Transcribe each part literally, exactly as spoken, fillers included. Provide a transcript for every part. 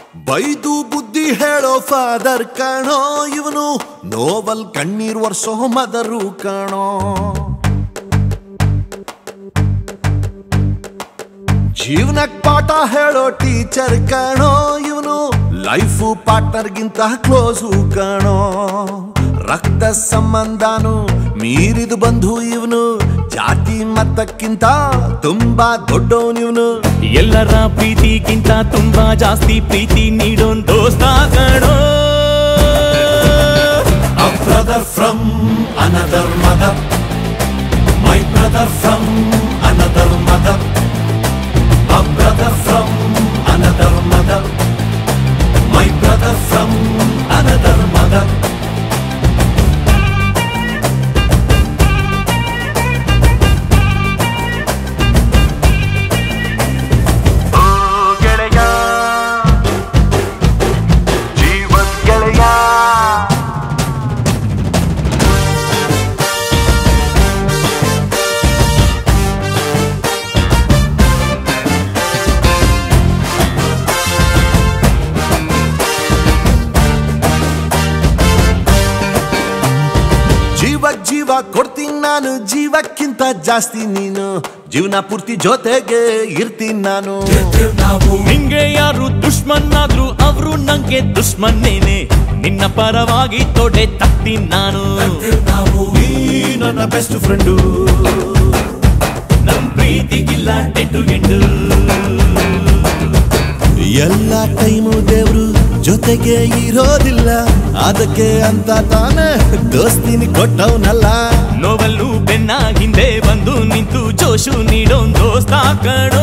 ಬೈದು ಬುದ್ಧಿ ಹೇಳೋ ಫಾದರ್ ಕಾಣೋ ಇವನು, ನೋವಲ್ ಕಣ್ಣೀರ್ ವರ್ಷೋ ಮದರು ಕಾಣೋ. ಜೀವನಕ್ ಪಾಠ ಹೇಳೋ ಟೀಚರ್ ಕಾಣೋ ಇವನು, ಲೈಫು ಪಾರ್ಟ್ನರ್ಗಿಂತ ಕ್ಲೋಸು ಕಾಣೋ. ರಕ್ತ ಸಂಬಂಧನು ಮೀರಿದು ಬಂಧು ಇವನು, ಜಾತಿ ಮತಕ್ಕಿಂತ ತುಂಬಾ ದೊಡ್ಡವನಿವನು. ಎಲ್ಲರ ಪ್ರೀತಿಗಿಂತ ತುಂಬಾ ಜಾಸ್ತಿ ಪ್ರೀತಿ ನೀಡೋನ್ ದೋಸ್ತ ಕಣೋ. A brother from another mother, my brother from another mother, a brother from another mother, my brother from another mother. ಜೀವ ಕೊಡ್ತೀನಿ ನಾನು, ಜೀವಕ್ಕಿಂತ ಜಾಸ್ತಿ ನೀನು, ಜೀವನ ಪೂರ್ತಿ ಜೊತೆಗೆ ಇರ್ತೀನಿ ನಾನು. ನಿಂಗೆ ಯಾರು ದುಶ್ಮನ್ನಾದ್ರು ಅವರು ನಂಗೆ ದುಶ್ಮನ್ನೇನೆ, ನಿನ್ನ ಪರವಾಗಿ ತೊಡೆ ತಗ್ತೀನಿ ನಾನು. ನೀ ನನ್ನ ಬೆಸ್ಟ್ ಫ್ರೆಂಡು, ನಮ್ ಪ್ರೀತಿಗಿಲ್ಲ ಎಂಟು ಎಂಟು. ಎಲ್ಲ ಟೈಮು ದೇವ್ರು ಜೊತೆಗೆ ಇರೋದಿಲ್ಲ, ಅದಕ್ಕೆ ಅಂತ ತಾನೇ ದೋಸ್ತಿನಿ ಕೊಟ್ಟವನಲ್ಲ. ನೋವಲ್ಲೂ ಬೆನ್ನ ಹಿಂದೆ ಬಂದು ನಿಂತು ಜೋಶು ನೀಡೋನ್ ದೋಸ್ತ ಕಣೋ.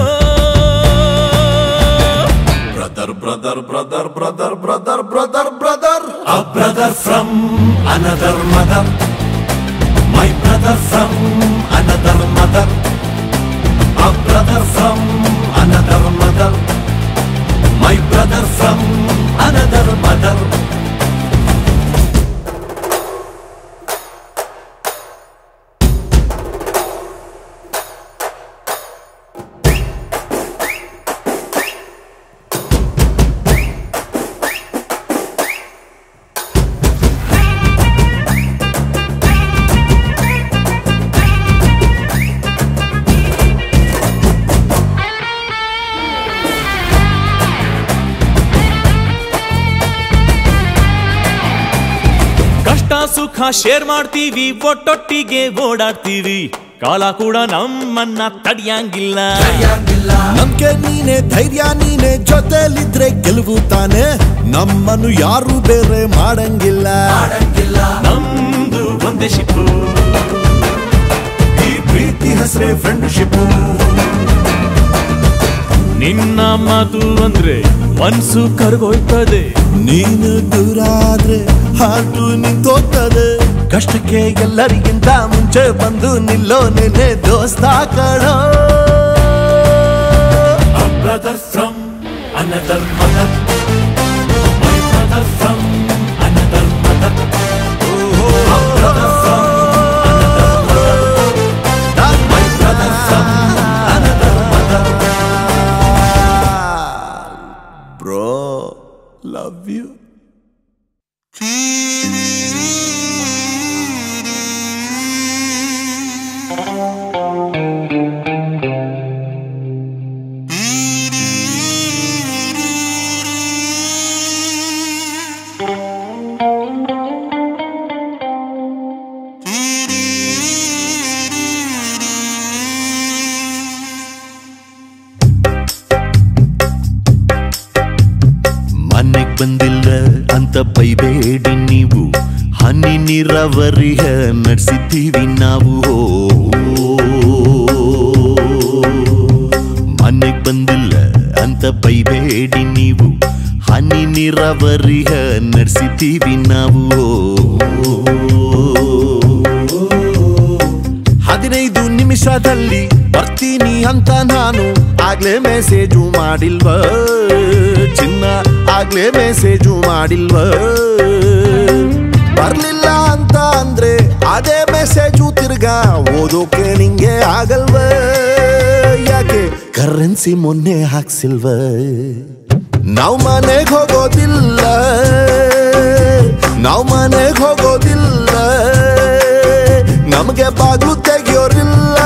Brother brother brother brother brother brother brother, a brother from another mother, my brother from another mother, a brother from another mother, my brother from another mother. ಸುಖ ಶೇರ್ ಮಾಡ್ತೀವಿ, ಒಟ್ಟೊಟ್ಟಿಗೆ ಓಡಾಡ್ತೀವಿ, ಕಾಲ ಕೂಡ ನಮ್ಮನ್ನ ತಡಿಯಂಗಿಲ್ಲ. ನಮ್ಗೆ ನೀನೆ ಧೈರ್ಯ, ನೀನೆ ಜೊತೆಲಿದ್ರೆ ಗೆಲುವು ತಾನೆ, ನಮ್ಮನ್ನು ಯಾರು ಬೇರೆ ಮಾಡಂಗಿಲ್ಲ. ನಮ್ದು ಒಂದೇ ಶಿಪ್ಪು, ಈ ಪ್ರೀತಿ ಹೆಸರೇ ಫ್ರೆಂಡ್ಶಿಪ್. ನಿನ್ನ ಮಾತು ಅಂದ್ರೆ ಮನ್ಸು ಕರಗೋಯ್ತದೆ, ನೀನು ದೂರ ಆದ್ರೆ ಹಾಟು ನಿಂತೋಗ್ತದೆ. ಕಷ್ಟಕ್ಕೆ ಎಲ್ಲರಿಗಿಂತ ಮುಂಚೆ ಬಂದು ನಿಲ್ಲೋ ನೆನೆ ದೋಸ್ತ ಕಣೋ. A brother from another mother, my brother from another mother, a brother from another mother, my brother from another mother. Bro, love you. ಮನೆಗ್ ಬಂದಿಲ್ಲ ಅಂತ ಬೈಬೇಡಿ ನೀವು, ಹನಿ ನೀರಾವರಿಯ ನಡೆಸಿದ್ದೀವಿ ನಾವು. ಮನೆಗ್ ಬಂದಿಲ್ಲ ಅಂತ ಬೈಬೇಡಿ ನೀವು, ಹನಿ ನೀರಾವರಿಯ ನಡೆಸಿದ್ದೀವಿ ನಾವು. ಹದಿನೈದು ನಿಮಿಷದಲ್ಲಿ ಬರ್ತೀನಿ ಅಂತ ನಾನು ಆಗ್ಲೇ ಮೆಸೇಜು ಮಾಡಿಲ್ವ ಚಿನ್ನ, ಆಗ್ಲೇ ಮೆಸೇಜು ಮಾಡಿಲ್ವ. ಬರ್ಲಿಲ್ಲ ಅಂತ ಅಂದ್ರೆ ಅದೇ ಮೆಸೇಜು ತಿರ್ಗಾ ಓದೋಕೆ ನಿಂಗೆ ಆಗಲ್ವ, ಯಾಕೆ ಕರೆನ್ಸಿ ಮೊನ್ನೆ ಹಾಕ್ಸಿಲ್ವ. ನಾವು ಮನೆಗೆ ಹೋಗೋದಿಲ್ಲ, ನಾವು ಮನೆಗೆ ಹೋಗೋದಿಲ್ಲ, ನಮಗೆ ಬಾಗ್ಲು ತೆಗಿಯೋರಿಲ್ಲ,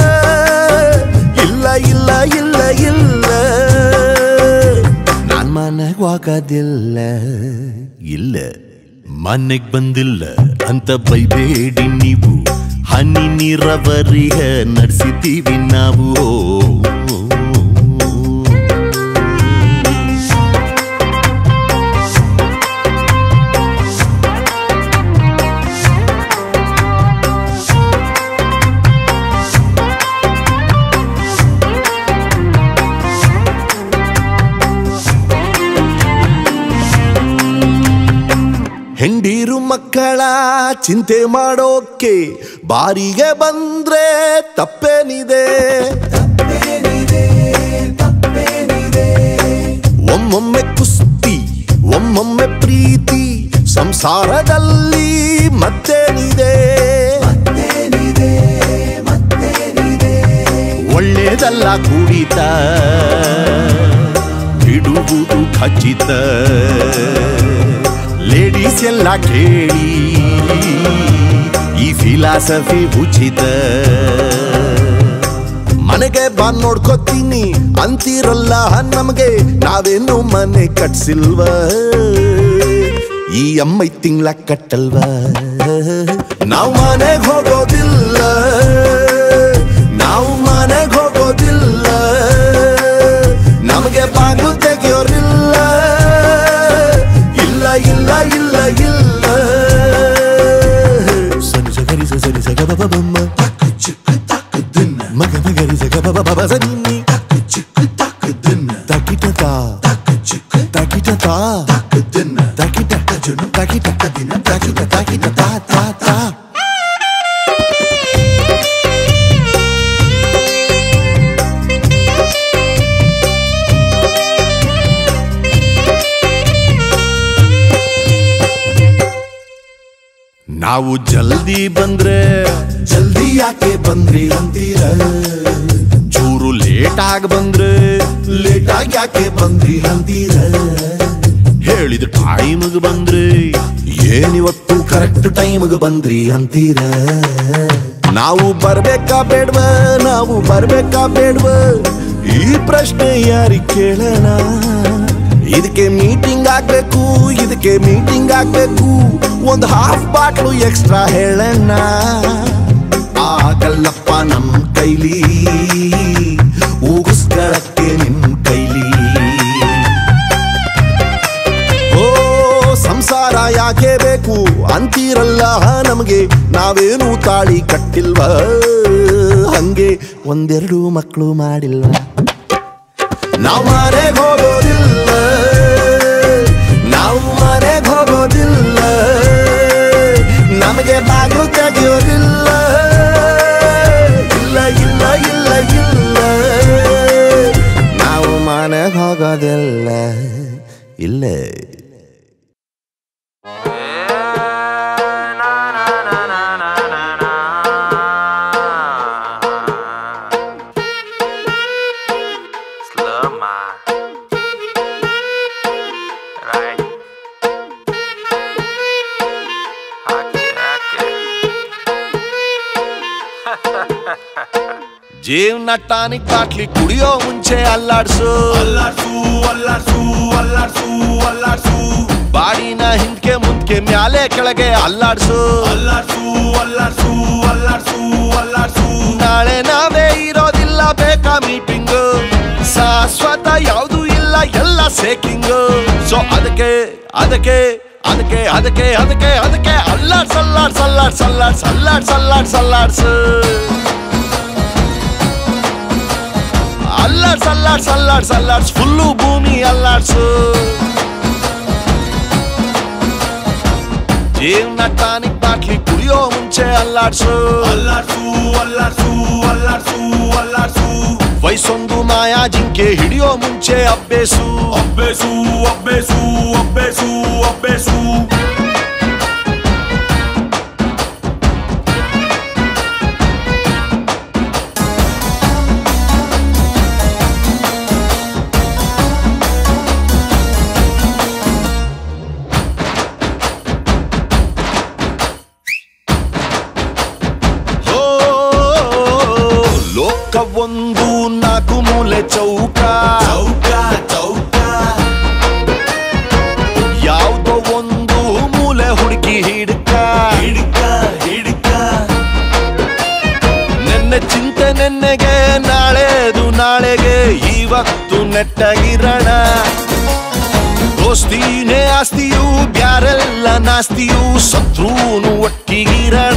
ಇಲ್ಲ ಇಲ್ಲ ಇಲ್ಲ ಇಲ್ಲ, ನಾನ್ ಮನೆಗೆ ಹೋಗೋದಿಲ್ಲ. ಇಲ್ಲ ಮನೆಗೆ ಬಂದಿಲ್ಲ ಅಂತ ಬೈಬೇಡಿ ನೀವು, ಹನಿ ನೀರಾವರಿಯ ನಡೆಸಿದ್ದೀವಿ ನಾವು. ಹೆಂಡೀರು ಮಕ್ಕಳ ಚಿಂತೆ ಮಾಡೋಕೆ ಬಾರಿಗೆ ಬಂದ್ರೆ ತಪ್ಪೇನಿದೆ, ಒಮ್ಮೊಮ್ಮೆ ಕುಸ್ತಿ ಒಮ್ಮೊಮ್ಮೆ ಪ್ರೀತಿ ಸಂಸಾರದಲ್ಲಿ ಮತ್ತೇನಿದೆ, ಒಳ್ಳೇದಲ್ಲ ಕುಡಿತ ಬಿಡುವುದು ಖಚಿತ, ಲೇಡೀಸ್ ಎಲ್ಲ ಕೇಳಿ ಈ ಫಿಲಾಸಫಿ ಉಚಿತ. ಮನೆಗೆ ಬಂದ್ ನೋಡ್ಕೋತೀನಿ ಅಂತೀರಲ್ಲ ನಮಗೆ, ನಾವೇನು ಮನೆ ಕಟ್ಸಿಲ್ವ, ಈ ಅಮ್ಮೈ ತಿಂಗ್ಳ ಕಟ್ಟಲ್ವ. ನಾವು ಮನೆಗೆ ಹೋಗೋದಿಲ್ಲ, ನಾವು ಮನೆಗೆ ಹೋಗೋದಿಲ್ಲ, ನಮಗೆ ಬಾಗಿಲು ತೆಗಿಯೋರಿಲ್ಲ, ಇಲ್ಲ ಇಲ್ಲ ಇಲ್ಲ ಇಲ್ಲ. ಸರಿ ಸಗರಿ ಸರಿ ಸಗ ಬಬ ಬಮ್ಮ ಮಗ ಮಗರಿ ಸಗ ಬಬ ಬಬ ಸನಿ ತಕಿಟ ತಾ ತಕಿಟ ತಾ ತಕಿಟ ಜುನು ತಕಿಟ ದಿನ ತಕಿಟ ತಕಿಟ ತಾ ತಾ ತಾ. ನಾವು ಜಲ್ದಿ ಬಂದ್ರೆ ಜಲ್ದಿ ಯಾಕೆ ಬಂದ್ರಿ ಅಂತೀರ, ಚೂರು ಲೇಟ್ ಆಗಿ ಬಂದ್ರೆ ಲೇಟ್ ಆಗಿ ಯಾಕೆ ಬಂದ್ರಿ ಅಂತೀರ, ಹೇಳಿದ ಟೈಮ್ಗೆ ಬಂದ್ರೆ ಏನಿವತ್ತು ಕರೆಕ್ಟ್ ಟೈಮ್ಗೆ ಬಂದ್ರಿ ಅಂತೀರ. ನಾವು ಬರ್ಬೇಕಾ ಬೇಡ್ವ, ನಾವು ಬರ್ಬೇಕಾ ಬೇಡ್ವ, ಈ ಪ್ರಶ್ನೆ ಯಾರಿಗೆ ಕೇಳೋಣ. ಇದಕ್ಕೆ ಮೀಟಿಂಗ್ ಆಗ್ಬೇಕು, ಇದಕ್ಕೆ ಮೀಟಿಂಗ್ ಆಗ್ಬೇಕು, ಒಂದು ಹಾಫ್ ಬಾಟ್ಲು ಎಕ್ಸ್ಟ್ರಾ ಹೇಳಣ್ಣ. ಆಗಲ್ಲಪ್ಪ ನಮ್ ಕೈಲಿ, ಊಗಿಸ್ಕೊಳ್ಳಕ್ಕೆ ನಿಮ್ ಕೈಲಿ. ಓ ಸಂಸಾರ ಯಾಕೆ ಬೇಕು ಅಂತೀರಲ್ಲ ನಮಗೆ, ನಾವೇನು ತಾಳಿ ಕಟ್ಟಿಲ್ವ, ಹಂಗೆ ಒಂದೆರಡು ಮಕ್ಕಳು ಮಾಡಿಲ್ವ. ನಾವು ಮನೆಗೆ ಹೋಗೋದಿಲ್ಲ, ನಾವು ಮನೆಗೆ ಹೋಗೋದಿಲ್ಲ, ನಮಗೆ ಬಾಗಿಲು ತೆಗಿಯೋದಿಲ್ಲ, ಇಲ್ಲ ಇಲ್ಲ ಇಲ್ಲ ಇಲ್ಲ, ನಾವು ಮನೆಗೆ ಹೋಗೋದಿಲ್ಲ. ಇಲ್ಲ ಜೀವನ ಟಾನಿಕ್ ಬಾಟ್ಲಿ ಕುಡಿಯೋ ಮುಂಚೆ ಅಲ್ಲಾಡ್ಸು ಅಲ್ಲಾಡ್ಸು ಅಲ್ಲಾಡ್ಸು ಅಲ್ಲಾಡ್ಸು ಅಲ್ಲಾಡ್ಸು, ಬಾಡಿನ ಹಿಂದ್ಕೆ ಮುಂದ್ಕೆ ಮ್ಯಾಲೆ ಕೆಳಗೆ ಅಲ್ಲಾಡ್ಸು ಅಲ್ಲಾಡ್ಸು ಅಲ್ಲಾಡ್ಸು ಅಲ್ಲಾಡ್ಸು ಅಲ್ಲಾಡ್ಸು. ನಾಳೆ ನಾವೇ ಇರೋದಿಲ್ಲ ಬೇಕಾ ಮೀಟಿಂಗು, ಶಾಶ್ವತ ಯಾವುದು ಇಲ್ಲ ಎಲ್ಲ ಸೇಕಿಂಗು. ಸೊ ಅದಕ್ಕೆ ಅದಕ್ಕೆ ಅದಕ್ಕೆ ಅದಕ್ಕೆ ಅದಕ್ಕೆ ಅದಕ್ಕೆ ಅಲ್ಲಾಡ್ಸ್ ಅಲ್ಲಾಡ್ಸ್ ಅಲ್ಲಾಡ್ಸ್ ಅಲ್ಲಾಡ್ಸ್ ಅಲ್ಲಾಡ್ಸ್ ಅಲ್ಲಾಡ್ಸ್ ಅಲ್ಲಾಡ್ಸು ಅಲ್ಲಾಡ್ಸ್ ಅಲ್ಲಾಡ್ಸ್ ಅಲ್ಲಾಡ್ಸ್ ಅಲ್ಲಾಡ್ಸ್ ಫುಲ್ಲು ಭೂಮಿ ಅಲ್ಲಾಡ್ಸು. ಜೀವನ ಟಾನಿಕ್ ಬಾಟ್ಲಿ ಕುಡಿಯೋ ಮುಂಚೆ ಅಲ್ಲಾಡ್ಸು ಅಲ್ಲಾಡ್ಸು ಅಲ್ಲಾಡ್ಸು ಅಲ್ಲಾಡ್ಸು ಅಲ್ಲಾಡ್ಸು. ವಯಸ್ಸೊಂದು ಮಾಯಾ ಜಿಂಕೆ ಹಿಡಿಯೋ ಮುಂಚೆ ಅಬ್ಬೇಸು ಅಬ್ಬೇಸು ಅಬ್ಬೇಸು ಅಬ್ಬೇಸು ಅಬ್ಬೇಸು. ನೆಟ್ಟಗಿರೋಣ. ದೋಸ್ತಿನೇ ಆಸ್ತಿಯು ಬ್ಯಾರೆಲ್ಲ ನಾಸ್ತಿಯು, ಸತ್ರುನು ಒಟ್ಟಿಗಿರೋಣ.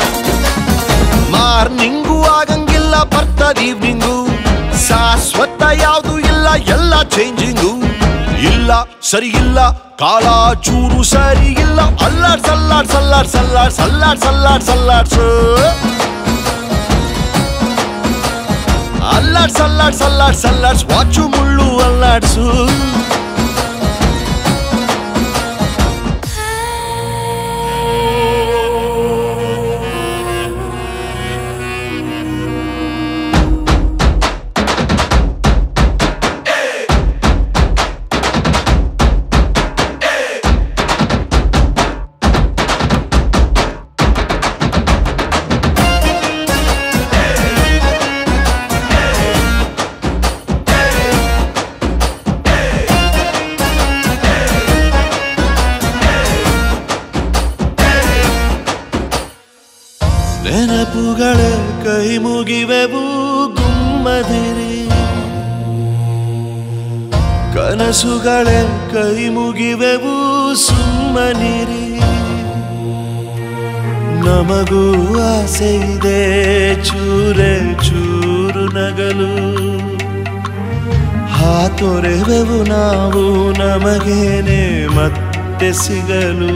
ಮಾರ್ನಿಂಗು ಆಗಂಗಿಲ್ಲ ಬರ್ತದ ಈವ್ನಿಂಗು, ಶಾಶ್ವತ ಯಾವುದು ಇಲ್ಲ ಎಲ್ಲ ಚೇಂಜಿಂಗು. ಇಲ್ಲ ಸರಿ ಇಲ್ಲ ಕಾಲ ಚೂರು ಸರಿ ಇಲ್ಲ, ಅಲ್ಲಾಡ್ ಸಲ್ಲಾಡ್ ಸಲ್ಲಾಡ್ ಸಲ್ಲಾಡ್ ಸಲ್ಲಾಡ್ ಸಲ್ಲಾಡ್ ಸಲ್ಲಾಡ್ಸು, ಅಲ್ಲಾಡ್ ಸಲ್ಲಾಡ್ ಸಲ್ಲಾಡ್ ಸಲ್ಲಾಡ್ಸ್ ವಾಚು ಮುಳ್ಳು ಅಲ್ಲಾಡ್ಸು. ನೆನಪುಗಳೇ ಕೈ ಮುಗಿವೆವು ಗುಮ್ಮದಿರಿ, ಕನಸುಗಳೇ ಕೈ ಮುಗಿವೆವು ಸುಮ್ಮನಿರಿ. ನಮಗೂ ಆಸೆ ಇದೆ ಚೂರೆ ಚೂರು ನಗಲು, ಹಾತೊರೆವೆವು ನಾವು ನಮಗೇನೆ ಮತ್ತೆ ಸಿಗಲು.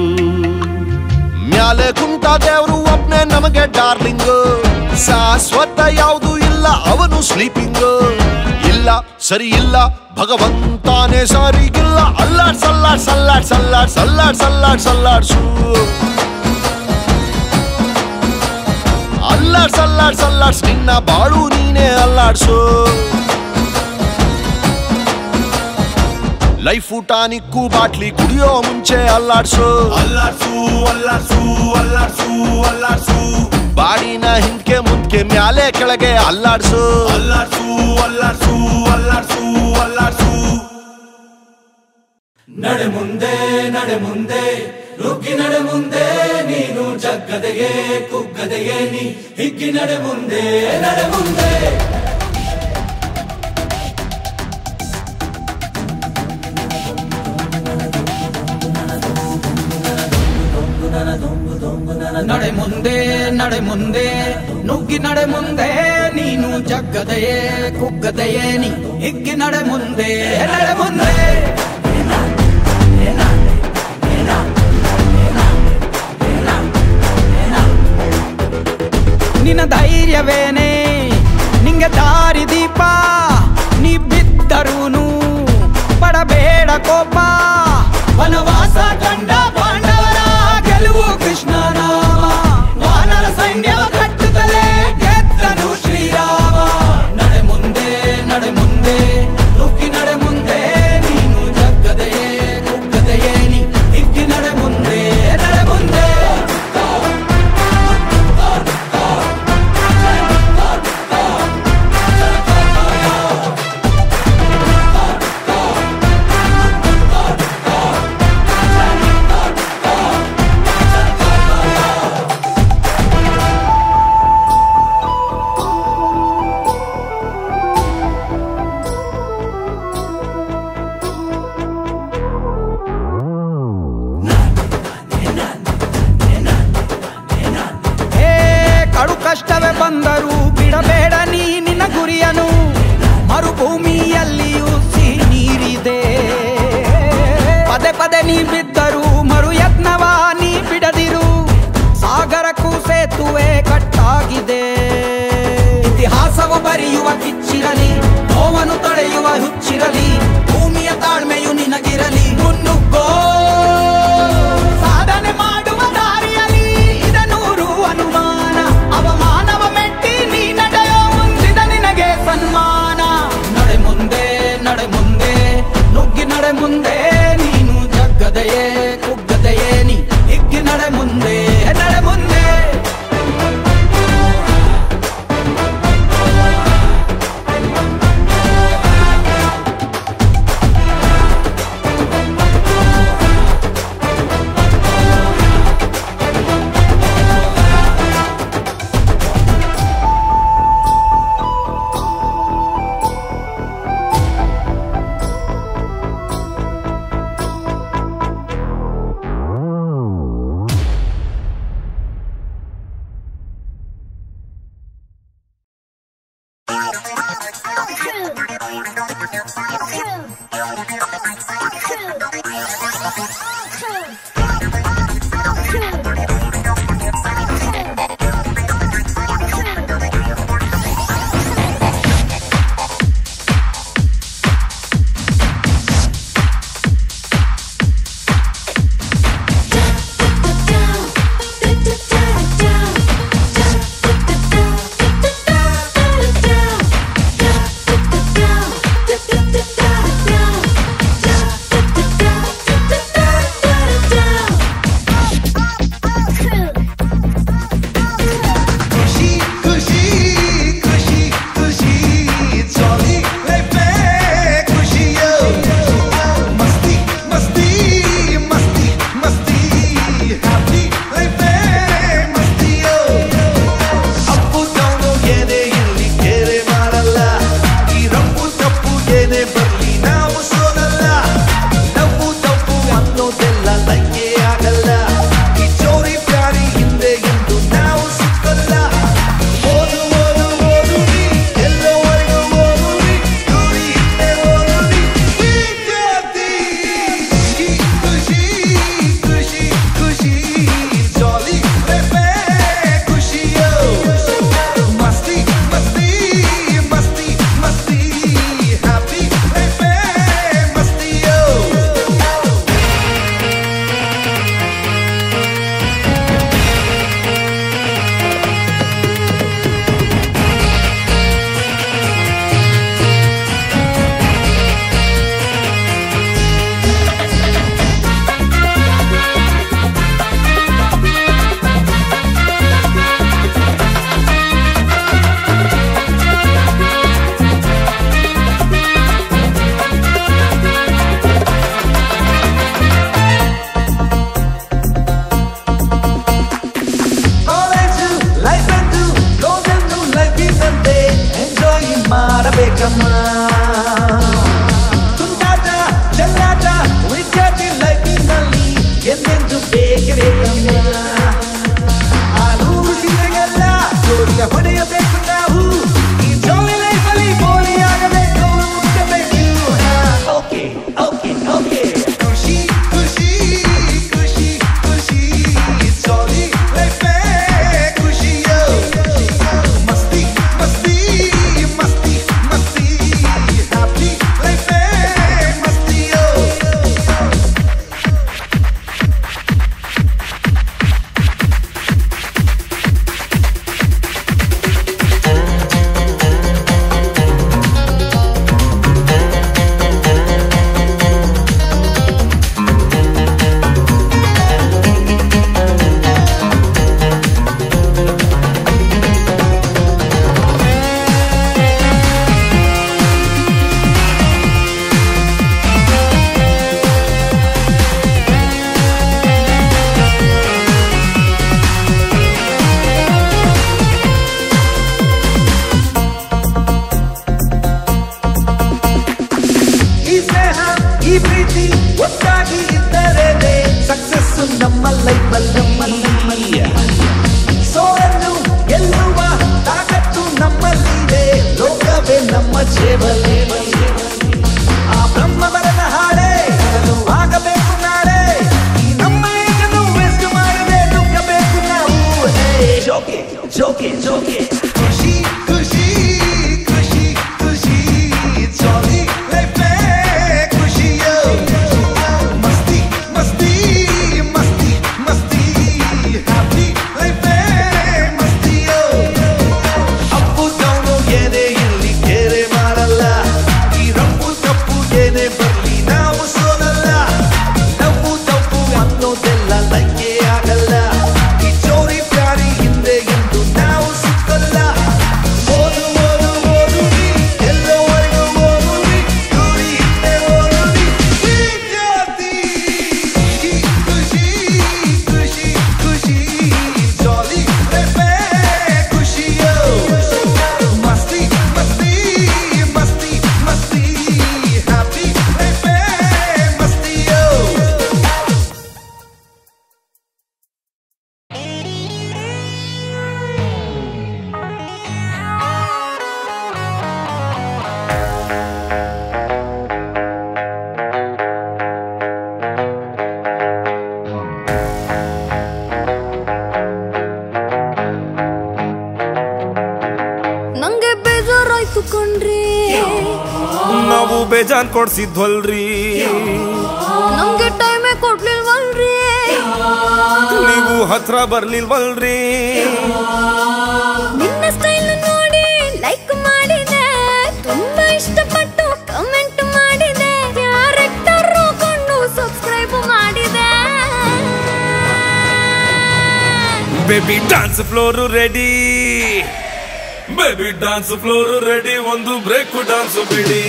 ಮ್ಯಾಲೆ ಕುಂತ ದೇವ್ರು ಒಬ್ನೇ ನಮಗೆ ಡಾರ್ಲಿಂಗ್, ಶಾಶ್ವತ ಯಾವುದು ಇಲ್ಲ ಅವನು ಸ್ಲೀಪಿಂಗ್. ಇಲ್ಲ ಸರಿ ಇಲ್ಲ ಭಗವಂತಾನೇ ಸರಿಗಿಲ್ಲ, ಅಲ್ಲಾಡ್ ಸಲ್ಲಾಡ್ ಸಲ್ಲಾಡ್ ಸಲ್ಲಾಡ್ ಸಲ್ಲಾಡ್ ಸಲ್ಲಾಡ್ ಸಲ್ಲಾಡ್ಸು, ಅಲ್ಲಾಡ್ ಸಲ್ಲಾಡ್ ಸಲ್ಲಾಡ್ಸ್ ನಿನ್ನ ಬಾಳು ನೀನೇ ಅಲ್ಲಾಡ್ಸು. ಲೈಫ್ ಟಾನಿಕ್ಕು ಬಾಟ್ಲಿ ಕುಡಿಯೋ ಮುಂಚೆ ಅಲ್ಲಾಡ್ಸು, ಅಲ್ಲಾಡ್ಸು ಅಲ್ಲಾಡ್ಸು ಅಲ್ಲಾಡ್ಸು ಅಲ್ಲಾಡ್ಸು. ಬಾಡಿನ ಹಿಂದ್ಕೆ ಮುಂದ್ಕೆ ಮ್ಯಾಲೆ ಕೆಳಗೆ ಅಲ್ಲಾಡ್ಸು, ಅಲ್ಲಾಡ್ಸು ಅಲ್ಲಾಡ್ಸು ಅಲ್ಲಾಡ್ಸು ಅಲ್ಲಾಡ್ಸು. ನಡೆ ಮುಂದೆ ನಡೆ ಮುಂದೆ ನುಗ್ಗಿ ನಡೆ ಮುಂದೆ, ನೀನು ಜಗ್ಗದೆಯೇ ಕುಗ್ಗದೆಯೇ ನೀ ಹಿಗ್ಗಿ ನಡೆ ಮುಂದೆ ನಡೆ ಮುಂದೆ. ನಡೆ ಮುಂದೆ ನಡೆ ಮುಂದೆ ನುಗ್ಗಿ ನಡೆ ಮುಂದೆ, ನೀನು ಜಗ್ಗದೆಯೇ ಕುಗ್ಗದೆಯೇ ನೀ ಹಿಗ್ಗಿ ನಡೆ ಮುಂದೆ ನಡೆ ಮುಂದೆ. ನಿನ್ನ ಧೈರ್ಯವೇನೆ ನಿಂಗೆ ದಾರಿ ದೀಪ, ನೀ ಬಿದ್ದರೂನು ಪಡಬೇಡ ಕೋಪ. ವನವಾಸ ಕಂಡ ಪಾಂಡವರ ಗೆಲುವು ಕೃಷ್ಣ ನಾಮ, ವಾನರ ಸೈನ್ಯವ ಕಟ್ಟುತ್ತಲೇ ಗೆದ್ದನು ಶ್ರೀರಾಮ. ನಡೆ ಮುಂದೆ ನಡೆ ಮುಂದೆ ನುಗ್ಗಿ ನಡೆ ಮುಂದೆ, ನೀನು ಜಗ್ಗದೆಯೇ ಕುಗ್ಗದೆಯೇ ನೀ ಹಿಗ್ಗಿ ನಡೆ ಮುಂದೆ ನಡೆ ಮುಂದೆ. ಕಷ್ಟವೇ ಬಂದರೂ ಬಿಡಬೇಡ ನೀ ನಿನ್ನ ಗುರಿಯನು, ಮರುಭೂಮಿಯಲ್ಲಿಯೂ ಸಿಹಿ ನೀರಿದೆ. ಪದೇ ಪದೇ ನೀ ಬಿದ್ದರೂ ಮರು ಯತ್ನವ ನೀ ಬಿಡದಿರು, ಸಾಗರಕ್ಕೂ ಸೇತುವೆ ಕಟ್ಟಾಗಿದೆ. ಇತಿಹಾಸವ ಬರೆಯುವ ಕಿಚ್ಚಿರಲಿ, ನೋವನ್ನು ತಡೆಯುವ ಹುಚ್ಚಿರಲಿ, ಭೂಮಿಯ ತಾಳ್ಮೆಯು ನಿನಗಿರಲಿ. ಮುನ್ನುಗ್ಗೋ ಸಾಧನೆ ಮಾಡುವ ದಾರಿಯಲಿ, ಇದನೂರು ಅನುಮಾನ ಅವಮಾನವ ಮೆಟ್ಟಿ ನೀ ನಡೆಯೋ ಮುಂದಿದ ನಿನಗೆ ಸನ್ಮಾನ. ನಡೆ ಮುಂದೆ ನಡೆ ಮುಂದೆ ನುಗ್ಗಿ ನಡೆ ಮುಂದೆ, ನೀನು ಜಗ್ಗದೆಯೇ ಕುಗ್ಗದೆಯೇ ನೀ ಹಿಗ್ಗಿ ನಡೆ ಮುಂದೆ ನಡೆ ಮುಂದೆ. ಮಾಡಬೇಕಮ್ಮ ತುಂಟಾಟ ಚೆಲ್ಲಾಟ ವಿದ್ಯಾರ್ಥಿ ಲೈಫಿನಲ್ಲಿ ಎಂದೆಂದು ಬೇಕೇ ಬೇಕಮ್ಮ ಆ ನೂರು ಸಿಗಲ್ಲ ಜೋಡಿಯ ಹೊಡೆಯಬೇಕು ನಾವು ಈ ಜಾಲಿ ಲೈಫಲ್ಲಿ ಬೋಲಿ ಆಗಬೇಕು ಮುಟ್ಟಬೇಕು ಓಕೆ ಓಕೆ ಓಕೆ ಖುಷಿ ಖುಷಿ ಖುಷಿ ಖುಷಿ ಜಾಲಿ ಲೈಫೇ ಖುಷಿಯೋ ಮಸ್ತಿ ಮಸ್ತಿ ಮಸ್ತಿ ಮಸ್ತಿ ಹ್ಯಾಪಿ ಲೈಫೇ ಮಸ್ತಿಯೋ ಈ ಸ್ನೇಹ ಈ ಪ್ರೀತಿ ಒಟ್ಟಾಗಿ ಇದ್ದರೇನೆ ಸಕ್ಸಸ್ ನಮ್ಮ ಲೈಫಲ್ಲಿ ನಮ್ಮಲ್ಲಿ ಸೋಲನ್ನು ಗೆಲ್ಲುವ ತಾಕತ್ತು ನಮ್ಮಲ್ಲಿದೆ ಲೋಕವೇ ನಮ್ಮ ಜೇಬಲ್ಲಿ ಆ ಬ್ರಹ್ಮ ಬರದ ಹಾಡೆ ಅದು ಆಗಬೇಕು ನಾಳೆ ಈ ನಮ್ಮ ಏಕನು ವೇಸ್ಟ್ ಮಾಡದೆ ನುಗ್ಗಬೇಕು ನಾವು ಜೋಕೆ ಜೋಕೆ ಜೋಕೆ ಖುಷಿ ಖುಷಿ ಖುಷಿ ಖುಷಿ ಜಾಲಿ ಲೈಫೇ ಖುಷಿಯೋ ಮಸ್ತಿ ಮಸ್ತಿ ಮಸ್ತಿ ಮಸ್ತಿ ಹ್ಯಾಪಿ ಲೈಫೇ ಮಸ್ತಿಯೋ ಅಪ್ಪು ಡೌನು ಏನೇ ಇಲ್ಲಿ ಕೇರೆ ಮಾಡಲ್ಲ ಬೇಜಾನ್ ಕೊಡ್ಸಿದ್ವಲ್ರಿ ನಮ್ಗೆ ಟೈಮೇ ಕೊಡ್ಲಿಲ್ವಲ್ರಿ ನೀವು ಹತ್ರ ಬರ್ಲಿಲ್ವಲ್ರಿ ನಿನ್ನ ಸ್ಟೈಲ್ ನೋಡಿ ಲೈಕ್ ಮಾಡಿದೆ ತುಂಬಾ ಇಷ್ಟಪಟ್ಟು ಕಮೆಂಟ್ ಮಾಡಿದೆ ಕ್ಯಾರೆಕ್ಟರ್ ಕೊಂಡು ಸಬ್ಸ್ಕ್ರೈಬ್ ಮಾಡಿದೆ baby dance floor ready baby dance floor ready ಒಂದು ಬ್ರೇಕ್ ಡಾನ್ಸ್ ಬಿಡಿ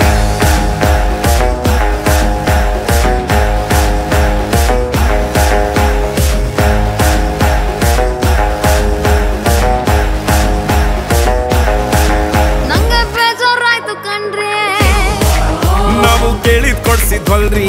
ನಂಗೆ ಬೇಜಾರಾಯ್ತು ಕಣ್ರಿ ನಾವು ಕೇಳಿದ್ ಕೊಡ್ಸಿದ್ವಲ್ರಿ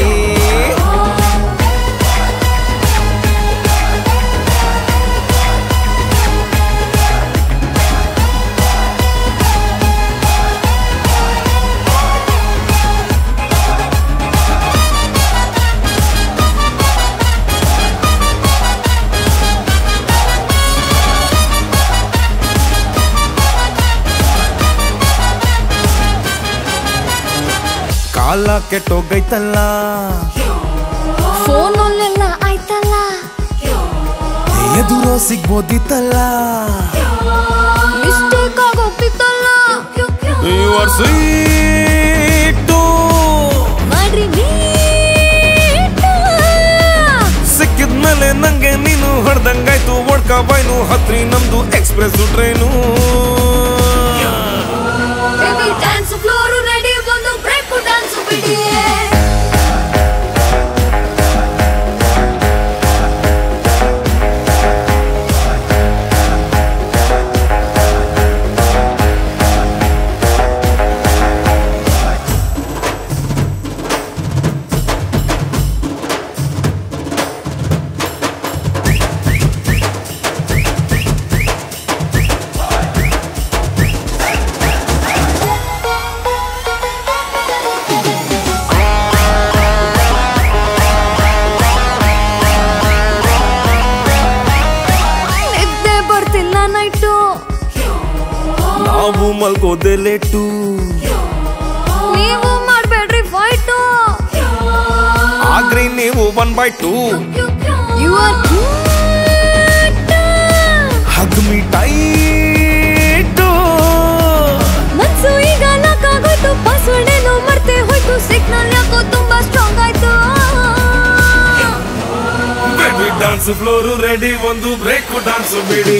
ಕಾಲ ಕೆಟ್ಟೋಗೈತಲ್ಲ ಫೋನಲ್ಲೆಲ್ಲ ಆಯ್ತಲ್ಲ ಎದುರೋ ಸಿಗ್ಬೋದಿತ್ತಲ್ಲ ಮಿಸ್ಟೇಕ್ ಆಗೋಗ್ತಿತ್ತಲ್ಲ ಯು ಆರ್ ಸ್ವೀಟ್ ಮಾಡ್ರಿ ಸಿಕ್ಕಿದ್ಮೇಲೆ ನಂಗೆ ನೀನು ಹೊಡೆದಂಗಾಯ್ತು ಒಡ್ಕ ಬಾಯ್ನು ಹತ್ರಿ ನಮ್ದು express train dance floor ready ಒಂದು ಬ್ರೇಕ್ ಡ್ಯಾನ್ಸ್ ಬಿಡಿ ನಾವು ಮಲ್ಗೋದೆ ಲೇಟು ನೀವು ಮಾಡ್ಬೇಡ್ರಿ ಫೈಟು ಆಗ್ರಿ ನೀವು one by two you are hug me tight ಮನ್ಸು ಈಗ ನಾಕಾಗೋಯ್ತು ಪಾಸ್ವರ್ಡ್ ಏನೋ ಮರ್ತೆ ಹೋಯ್ತು ಸಿಗ್ನಲ್ ಯಾಕೋ ತುಂಬಾ ಸ್ಟ್ರಾಂಗ್ ಆಯ್ತು ಬೇಬಿ ಡಾನ್ಸ್ ಫ್ಲೋರ್ ರೆಡಿ ಒಂದು ಬ್ರೇಕ್ ಡಾನ್ಸ್ ಬಿಡಿ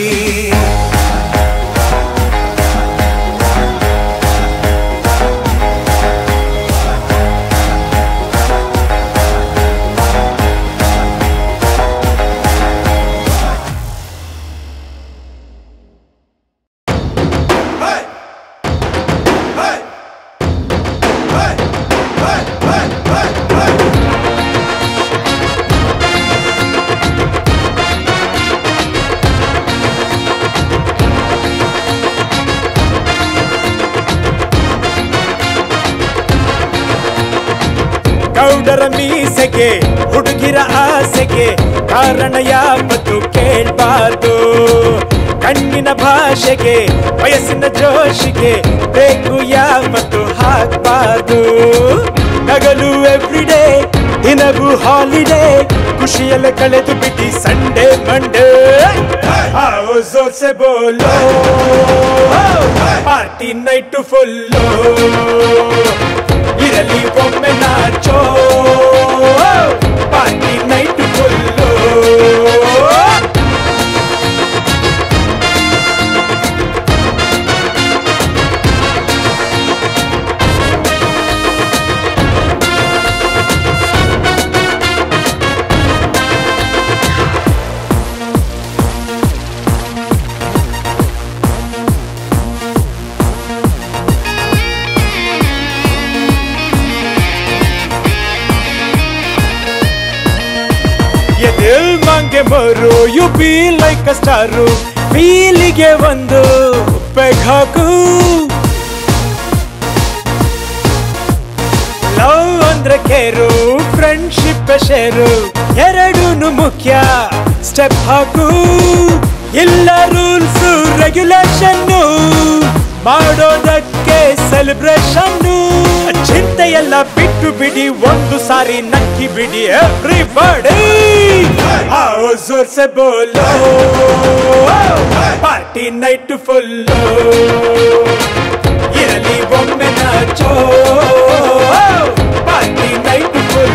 ಗೌಡರ ಮೀಸೆಗೆ ಹುಡುಗಿರ ಆಸೆಗೆ ಕಾರಣ ಯಾವತ್ತು ಕೇಳ್ಬಾರ್ದು ಕಣ್ಣಿನ ಭಾಷೆಗೆ ವಯಸ್ಸಿನ ಜೋಶಿಗೆ ಬೇಕು ಯಾವತ್ತು ಹಾಕ್ಬಾರ್ದು ನಗಲು ಎವ್ರಿಡೇ ದಿನವೂ ಹಾಲಿಡೇ ಖುಷಿಯಲ್ಲೇ ಕಳೆದು ಬಿಟ್ಟಿ ಸಂಡೇ ಮಂಡೇ ಜೋರ್ಸೆ ಬೋಲೋ ಪಾರ್ಟಿ ನೈಟ್ ಫುಲ್ಲು ಇರಲಿ ಒಮ್ಮೆ ನಾಚೋ ಪಾರ್ಟಿ ನೈಟ್ ಫುಲ್ಲು ದಿಲ್ ಮಾಂಗೆ more you be like a star ಫೀಲಿಗೆ ಒಂದು ಪೆಗ್ ಹಾಕು ಲವ್ ಅಂದ್ರೆ ಕೇರು ಫ್ರೆಂಡ್ಶಿಪ್ ಶೇರು ಎರಡೂನು ಮುಖ್ಯ ಸ್ಟೆಪ್ ಹಾಕು ಇಲ್ಲ ರೂಲ್ಸ್ ರೆಗ್ಯುಲೇಷನ್ ಮಾಡೋದಕ್ಕೆ ಸೆಲೆಬ್ರೇಷನ್. ಚಿಂತೆಯೆಲ್ಲ ಬಿಟ್ಟು ಬಿಡಿ, ಒಂದು ಸಾರಿ ನಕ್ಕಿ ಬಿಡಿ ಎವ್ರಿಬಡಿ. आओ जोर से बोलो, पार्टी नाइट फुल इरली बॉम्बे नाचो, पार्टी नाइट फुल.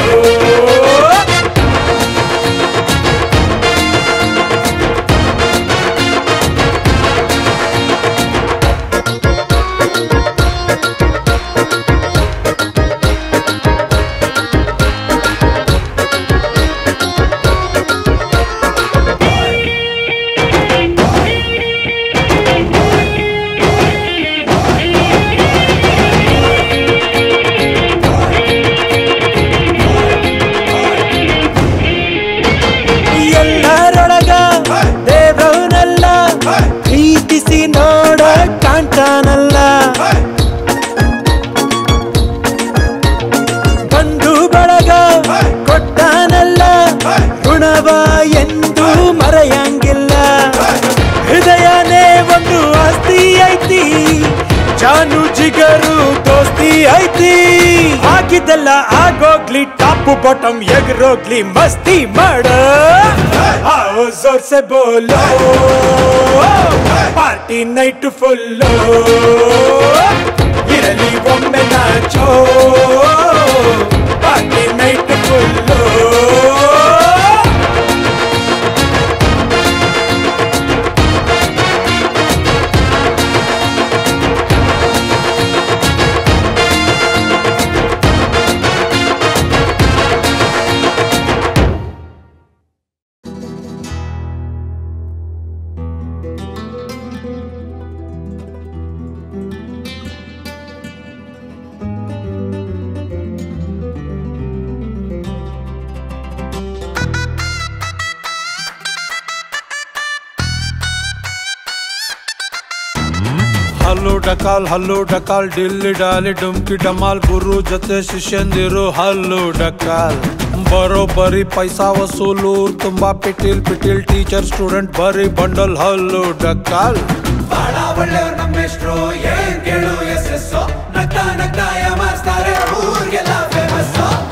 ಜಾನು ಜಿಗರು ದೋಸ್ತಿ ಐತಿ, ಹಾಕಿದೆಲ್ಲ ಆಗೋಗ್ಲಿ, ಟಾಪ್ ಬಾಟಮ್ ಎಗರೋಗ್ಲಿ, ಮಸ್ತಿ ಮಾಡ. आओ जोर से बोलो, पार्टी नाइट फुल इरली बॉम्बे नाचो, पार्टी नाइट फुल. ಹಲ್ಲು ಡಕಾಲ್ ಹಲ್ಲು ಡಕಾಲ್ ಡಿಲ್ಲಿ ಡಾಲಿ ಡುಮ್ಕಿ ಡಮಾಲ್, ಗುರು ಜೊತೆ ಶಿಷ್ಯಂದಿರು ಹಲ್ಲು ಡಕಾಲ್. ಬರೋಬ್ಬರಿ ಪೈಸಾ ವಸೂಲು, ತುಂಬಾ ಪಿಟೀಲ್ ಪಿಟೀಲ್, ಟೀಚರ್ ಸ್ಟೂಡೆಂಟ್ ಬರೀ ಬಂಡಲ್ ಹಲ್ಲು ಡಕಾಲ್. ಬಹಳ ಒಳ್ಳೆಯವ್ರು ನಮ್ಮೆಷ್ಟ್ರು, ಏನ್ ಕೇಳು ಎಸ್ ಎಸ್ ನಗ್ತಾ ನಗ್ತಾ ಯಾಮಾರಿಸ್ತಾರೆ, ಊರ್ಗೆಲ್ಲ ಫೇಮಸ್.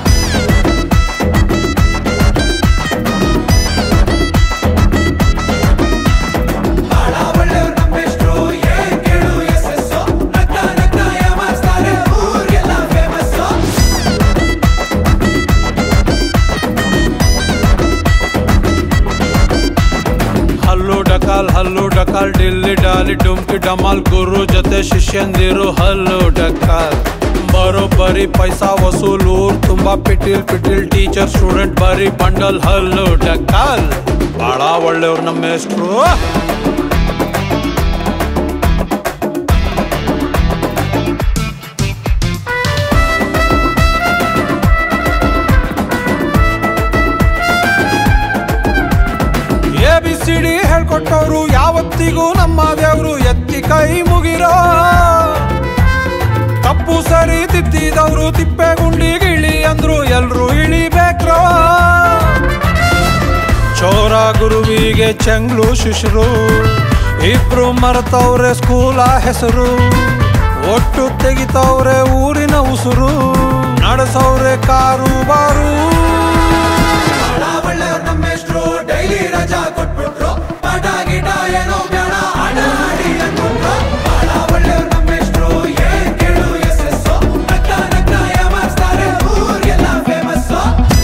ಹಲ್ಲು ಡಕಾಲ್ ಡಿಲ್ಲಿ ಡಾಲಿ ಡುಮ್ಕಿ ಡಮಾಲ್, ಗುರು ಜೊತೆ ಶಿಷ್ಯಂದಿರು ಹಲ್ಲು ಡಕಾಲ್. ಬರೋಬ್ಬರಿ ಪೈಸಾ ವಸೂಲು, ತುಂಬಾ ಪಿಟೀಲ್ ಪಿಟೀಲ್, ಟೀಚರ್ ಸ್ಟೂಡೆಂಟ್ ಬರೀ ಬಂಡಲ್ ಹಲ್ಲು ಡಕಾಲ್. ಬಹಳ ಒಳ್ಳೆಯವ್ರು ನಮ್ಮ ಹೆಸರು. ಎ ಬಿ ಸಿ ಡಿ ಹೇಳ್ಕೊಟ್ಟವ್ರು ಯಾವತ್ತಿಗೂ ನಮ್ಮ ದೇವ್ರು, ಎತ್ತಿ ಕೈ ಮುಗಿರೋ. ತಪ್ಪು ಸರಿ ತಿದ್ದಿದವ್ರು ತಿಪ್ಪೆ ಗುಂಡಿಗಿಳಿ ಅಂದ್ರು, ಎಲ್ರು ಇಳಿಬೇಕ್ರೋ. ಚೋರ ಗುರುವಿಗೆ ಚೆಂಗ್ಳು ಶಿಶರು, ಇಬ್ರು ಮರೆತವ್ರೆ ಸ್ಕೂಲ ಹೆಸರು. ಒಟ್ಟು ತೆಗಿತವ್ರೆ ಊರಿನ ಉಸುರು, ನಡೆಸವ್ರೆ ಕಾರು ಬಾರು. ಡೈಲಿ ರಜಾ ಕೊಟ್ಬಿಟ್ರು, ಪಾಠ ಗಿಟ ಏನೋ ಬೇಡ, ಆಟ ಆಡಿ ಅಂದ್ಬಿಟ್ರು. ಬಹಳ ಒಳ್ಳೆಯವ್ರು ನಮ್ಮೆಷ್ಟ್ರು, ಏನ್ ಕೇಳು ಎಸ್ ಎಸ್ ನಗ್ತಾ ನಗ್ತಾ ಯಾಮಾರಿಸ್ತಾರೆ, ಊರ್ಗೆಲ್ಲ ಫೇಮಸ್.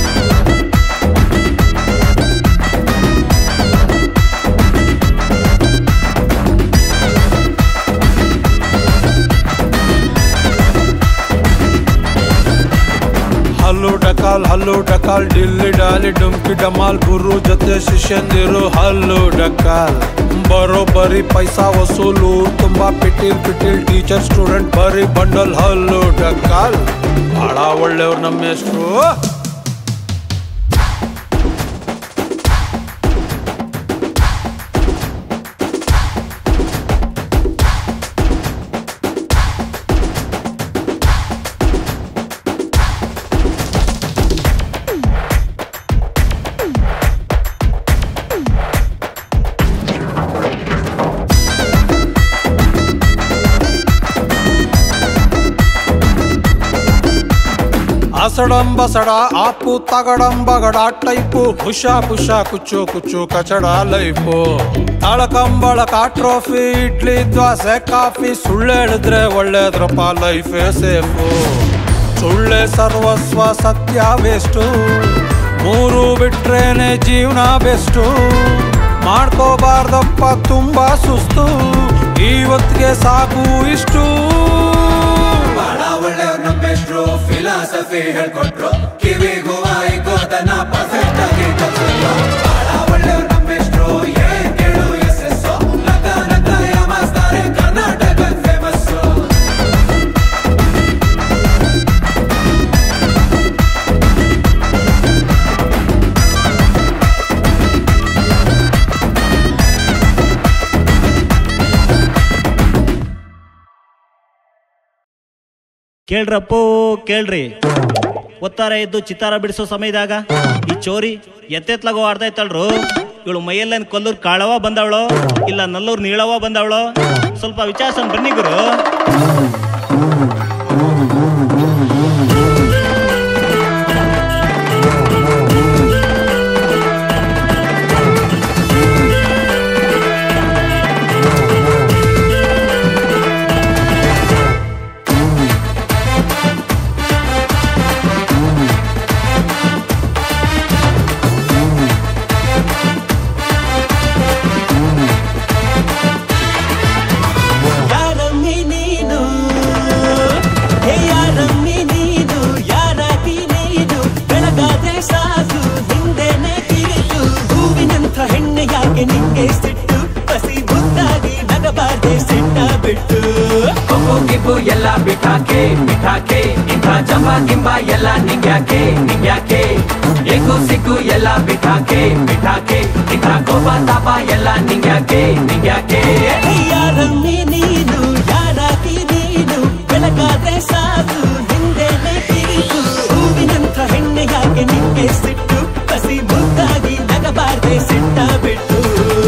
ಹಲ್ಲು ಡಕಾಲ್ ಹಲ್ಲು ಡಕಾಲ್ ಡಿಲ್ಲಿ ಡಾಲಿ ಡುಮ್ಕಿ ಡಮಾಲ್, ಗುರು ಜೊತೆ ಶಿಷ್ಯಂದಿರು ಹಲ್ಲು ಡಕಾಲ್. ಬರೋಬ್ಬರಿ ಪೈಸಾ ವಸೂಲು, ತುಂಬಾ ಪಿಟೀಲ್ ಪಿಟೀಲ್, ಟೀಚರ್ ಸ್ಟೂಡೆಂಟ್ ಬರೀ ಬಂಡಲ್ ಹಲ್ಲು ಡಕಾಲ್. ಬಹಳ ಒಳ್ಳೆಯವ್ರು ನಮ್ಮ ಹೆಸರು. ಆಸಡಂ ಬಸಡ ಆಪು ತಗಡಂ ಬಗಡ ಟೈಪು ಹುಷ ಪುಷ ಕುಚ್ಚು ಕುಚ್ಚು ಕಚಡ ಲೈಫು ತಳಕಂಬಳಕ ಟ್ರೋಫಿ ಇಡ್ಲಿ ದ್ವಾಸೆ ಕಾಫಿ ಸುಳ್ಳು ಹೇಳಿದ್ರೆ ಒಳ್ಳೇದ್ರಪ್ಪ ಲೈಫೇ ಸೇಫು ಸುಳ್ಳೆ ಸರ್ವಸ್ವ ಸತ್ಯ ವೇಸ್ಟು ಮೂರು ಬಿಟ್ರೇನೆ ಜೀವನ ಬೆಸ್ಟು ಮಾಡ್ಕೋಬಾರ್ದಪ್ಪ ತುಂಬಾ ಸುಸ್ತು ಇವತ್ತಿಗೆ ಸಾಕು ಇಷ್ಟು ಬಹಳ ಒಳ್ಳೆಯವ್ರು ನಮ್ಮೆಷ್ಟ್ರು ಫಿಲಾಸಫಿ ಹೇಳ್ಕೊಟ್ರು ಕಿವಿಗೂ ಆಯ್ಕೋದನ್ನ ಪರ್ಫೆಕ್ಟ್ ಆಗಿ ಕಲ್ಸಿದ್ರು ಬಹಳ ಒಳ್ಳೆಯವ್ರು ನಮ್ಮೆಷ್ಟ್ರು ಏನ್ ಕೇಳು ಎಸ್ ಎಸ್ ನಗ ನಗ ಯಾಮಾಸ್ತಾರೆ ಕರ್ನಾಟಕ ಫೇಮಸ್ ಕೇಳ್ರಪ್ಪೋ ಕೇಳ್ರಿ ಒತ್ತಾರೆ ಎದ್ದು ಚಿತ್ತಾರ ಬಿಡಿಸೋ ಸಮಯದಾಗ ಈ ಚೋರಿ ಎತ್ತೆತ್ಲಾಗೋ ಆಡ್ತಾ ಇತ್ತಳ್ರು ಇವಳು ಮೈಯಲ್ಲೇನ್ ಕೊಲ್ಲೂರ್ ಕಾಳವ ಬಂದವಳು ಇಲ್ಲ ನಲ್ಲೂರ್ ನೀಳವ ಬಂದವಳು ಸ್ವಲ್ಪ ವಿಚಾರಿಸೋಣ ಬನ್ನಿ ಗುರು. ಎಲ್ಲ ಬಿಠಾಕೆ ಬಿಠಾಕೆ ಇಂಥ ಜಂಬ ಗಿಂಬ ಎಲ್ಲ ನಿಂಗ್ಯಾಕೆ ನಿಂಗ್ಯಾಕೆ ಎಗು ಸಿಗು ಎಲ್ಲ ಬಿಠಾಕೆ ಬಿಠಾಕೆ ಇಂಥ ಕೋಪ ತಾಪ ಎಲ್ಲ ನಿಂಗ್ಯಾಕೆ ನಿಂಗ್ಯಾಕೆ ಯಾರಮ್ಮಿ ನೀನು ಯಾರಾಗಿ ನೀನು ಬೆಳಗಾದ್ರೆ ಸಾಕು ಹಿಂದೆನೆ ತಿರುಗು ಹೂವಿನಂಥ ಹೆಣ್ಣೆ ಯಾಕೆ ನಿಂಗೆ ಸಿಟ್ಟು ಕಸಿ ಮುದ್ದಾಗಿ ನಗಬಾರ್ದೆ ಸಿಟ್ಟ ಬಿಟ್ಟು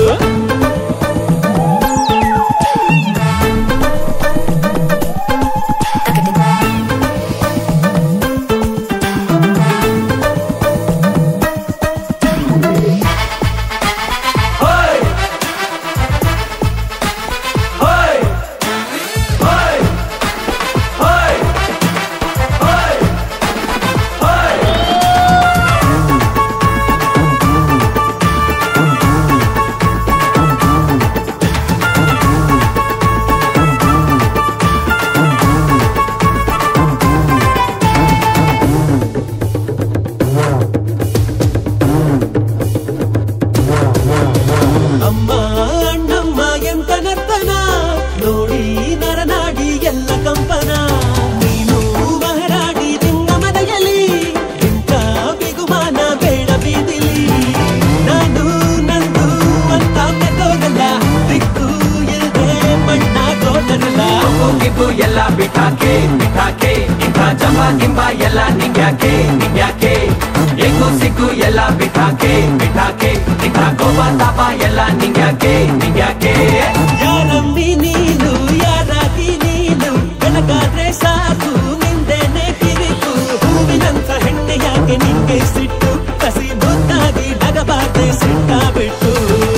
ಎಲ್ಲ ಬಿಠಾಕೆ ಬಿಠಾಕೆ ಇಂಥ ಜಂಬ ಗಿಂಬ ಎಲ್ಲ ನಿಂಗ್ಯಾಕೆ ನಿಂಗ್ಯಾಕೆ ಎಗು ಸಿಗು ಎಲ್ಲ ಬಿಠಾಕೆ ಬಿಠಾಕೆ ಇಂಥ ಕೋಪ ತಾಪ ಎಲ್ಲ ನಿಂಗ್ಯಾಕೆ ನಿಂಗ್ಯಾಕೆ ಯಾರಮ್ಮಿ ನೀನು ಯಾರಾಗಿ ನೀನು ಬೆಳಗಾದ್ರೆ ಸಾಕು ನಿಂದೆನೆ ಕಿರಿಕು ಹೂವಿನಂಥ ಹೆಣ್ಣೆ ಯಾಕೆ ನಿಂಗೆ ಸಿಟ್ಟು ಕಸಿ ಮುದ್ದಾಗಿ ನಗಬಾರ್ದೆ ಸಿಟ್ಟ ಬಿಟ್ಟು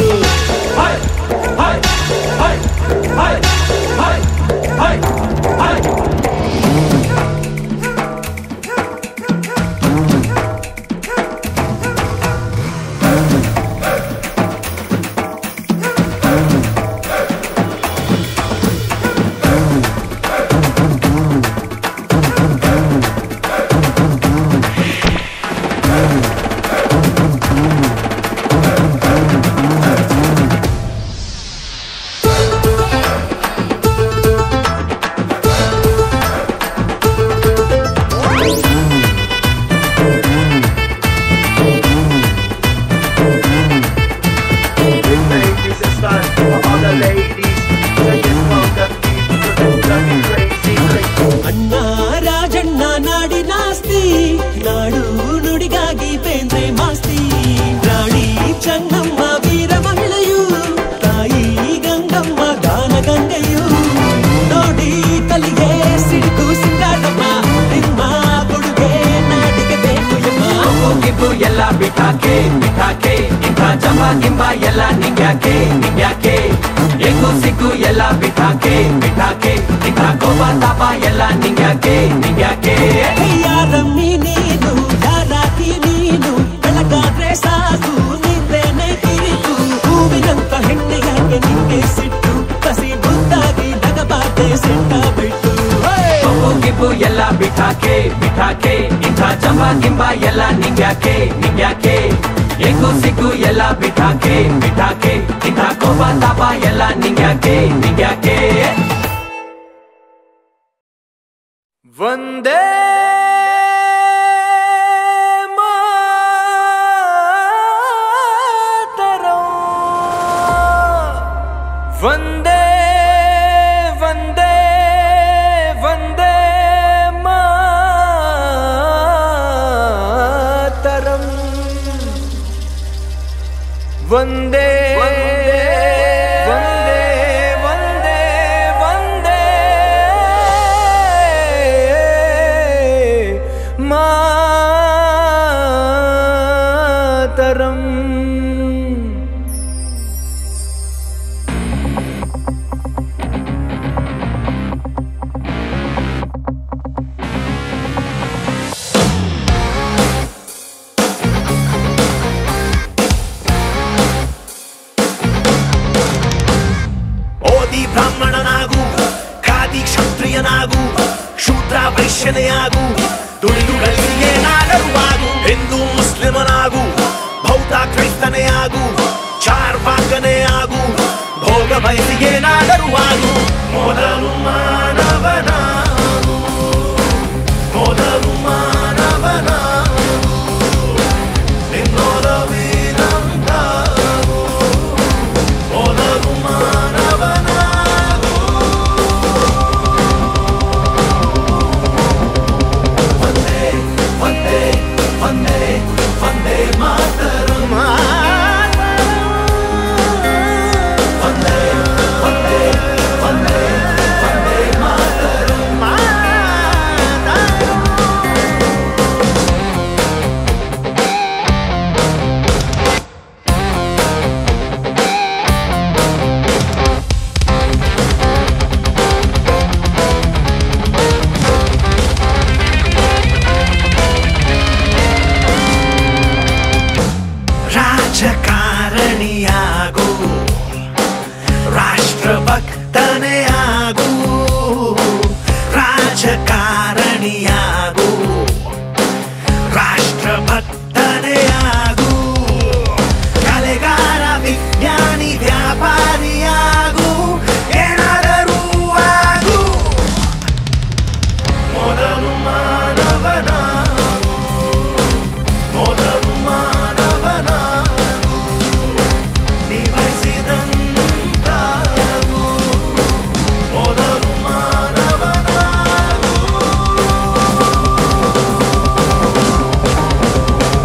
ಅಣ್ಣ ರಾಜಣ್ಣ ನಾಡಿನಾಸ್ತಿ ನಾಡು ನುಡಿಗಾಗಿ ಬೇಂದ್ರೆ ಮಾಸ್ತಿ ರಾಣಿ ಚೆನ್ನಮ್ಮ ವೀರ ಮಹಿಳೆಯು ತಾಯಿ ಗಂಗಮ್ಮ ಗಾನ ಗಂಗೆಯು ನೋಡಿ ಕಲಿಗೆ ಸಿಡಿದು ಸಿಂಗಾಟಮ್ಮ ನಿಮ್ಮ ಕೊಡುಗೆ ನಾಡ ಬಿಠಾಕೆ ಬಿಠಾಕೆ ಇಂಥ ಜಂಬ ಗಿಂಬ ಎಲ್ಲ ನಿಂಗ್ಯಾಕೆ ನಿಂಗ್ಯಾಕೆ ಎಗ್ಗು ಸಿಗ್ಗು ಎಲ್ಲ ಬಿಠಾಕೆ ಬಿಠಾಕೆ ಇಂಥ ಕೋಪ ತಾಪ ಎಲ್ಲ ನಿಂಗ್ಯಾಕೆ ನಿಂಗ್ಯಾಕೆ ಯಾರಮ್ಮಿ ನೀನು ಯಾರಾಗಿ ನೀನು ಬೆಳಗಾದ್ರೆ ಸಾಕು ನಿಂದೇನೆ ಕಿರಿತು ಹೂವಿನಂತ ಹೆಣ್ಣೆ ಯಾಕೆ ನಿಂಗೆ ಸಿಟ್ಟು ಕಸಿ ಮುದ್ದಾಗಿ ನಗಬಾರ್ದೆ ಸಿಟ್ಟ ಬಿಟ್ಟು ಗಿಬ್ಬು ಎಲ್ಲ ಬಿಠಾಕೆ ಬಿಠಾಕೆ ಇಂಥ ಜಂಬ ಗಿಂಬ ಎಲ್ಲ ನಿಂಗ್ಯಾಕೆ ನಿಂಗ್ಯಾಕೆ ಎಗ್ಗು ಸಿಗ್ಗು ಎಲ್ಲ ಬಿಠಾಕೆ ಬಿಠಾಕೆ ಇಂಥ ಕೋಪ ತಾಪ ಎಲ್ಲ ನಿಂಗ್ಯಾಕೆ ನಿಂಗ್ಯಾಕೆ ವಂದೇ ಮಾತರಂ ವಂದೇ ವಂದೇ ವಂದೇ ಮಾತರಂ ವಂದೇ ಬ್ರಾಹ್ಮಣನಾಗು ಖಾದಿ ಕ್ಷತ್ರಿಯನಾಗು ಶೂದ್ರ ವೈಶ್ಯನೆಯಾಗು ದುಡಿದುಗಳಿಗೆ ನಾಡರುವಾಗು ಹಿಂದೂ ಮುಸ್ಲಿಮನಾಗು ಬೌದ್ಧ ಕ್ರೈಸ್ತನೆಯಾಗು ಚಾರ್ವಾಕನೇ ಆಗು ಭೋಗ ಬಯಸಿಗೆ ನಾಡರುವಾಗು ಮೊದಲು ಮಾನವನಾಗು ಮೊದಲು ಮಾನವನಾಗು ನಿನ್ನೊಲವಿನಂತಾಗು ಮೊದಲು ಮಾನವನಾಗು ವಂದೇ ವಂದೇ ವಂದೇ ವಂದೇ ಮಾತರಂ ವಂದೇ ವಂದೇ ವಂದೇ ವಂದೇ ಮಾತರಂ ರಾಜಕಾರಣಿಯಾಗು ರಾಷ್ಟ್ರಭಕ್ತನೇ ಆಗು ರಾಜಕಾರಣಿಯಾಗು ರಾಷ್ಟ್ರಭಕ್ತನೇ ಆಗು ಕಲೆಗಾರ ವಿಜ್ಞಾನಿ ವ್ಯಾಪಾರಿಯಾಗು ಏನಾದರೂ ಆಗು ಮೊದಲು ಮಾನವನಾಗು ಮೊದಲು ಮಾನವನಾಗು ನಿಭಸಿದಂತಾಗು ಮೊದಲು ಮಾನವನಾಗು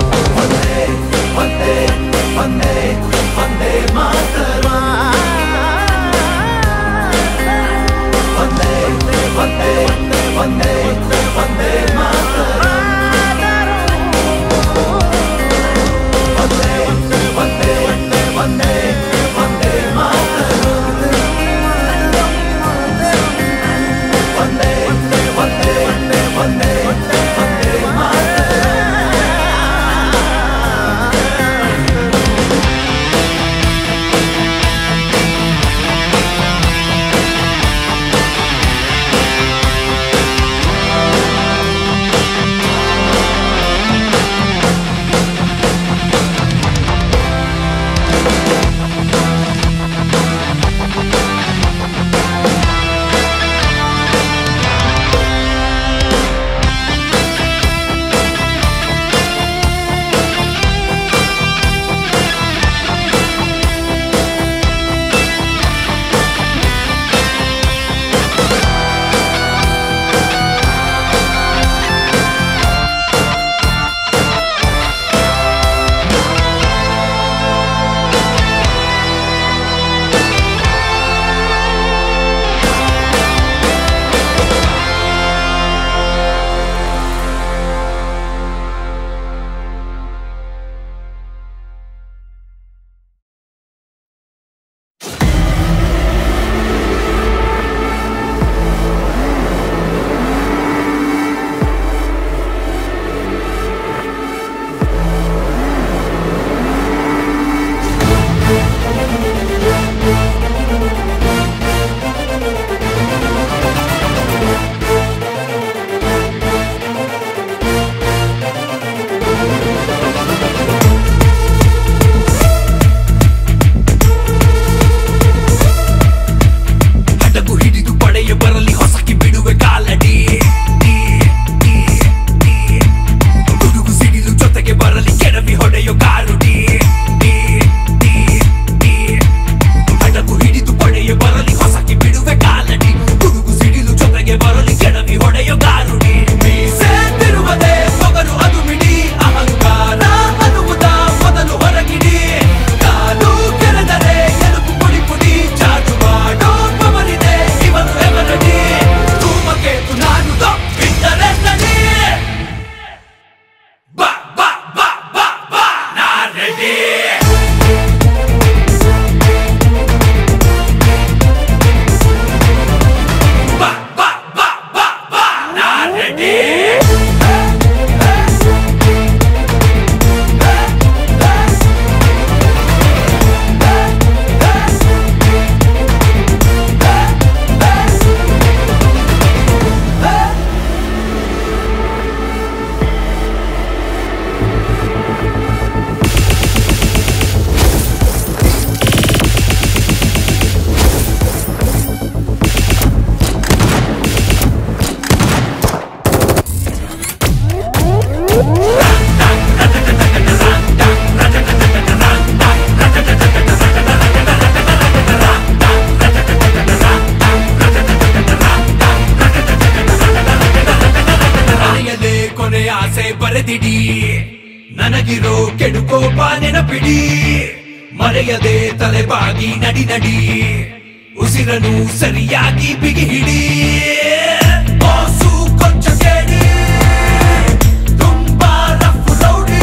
ನನಗಿರೋ ಕೆಡುಕೋಪ ನೆನಪಿಡಿ ಮರೆಯದೆ ತಲೆಬಾಗಿ ನಡಿ ನಡಿ ಉಸಿರನು ಸರಿಯಾಗಿ ಬಿಗಿ ಹಿಡಿ ಬಾಸು ಕೊಂಚ ಕೇಳಿ ತುಂಬಾ ರಫ್ ರೌಡಿ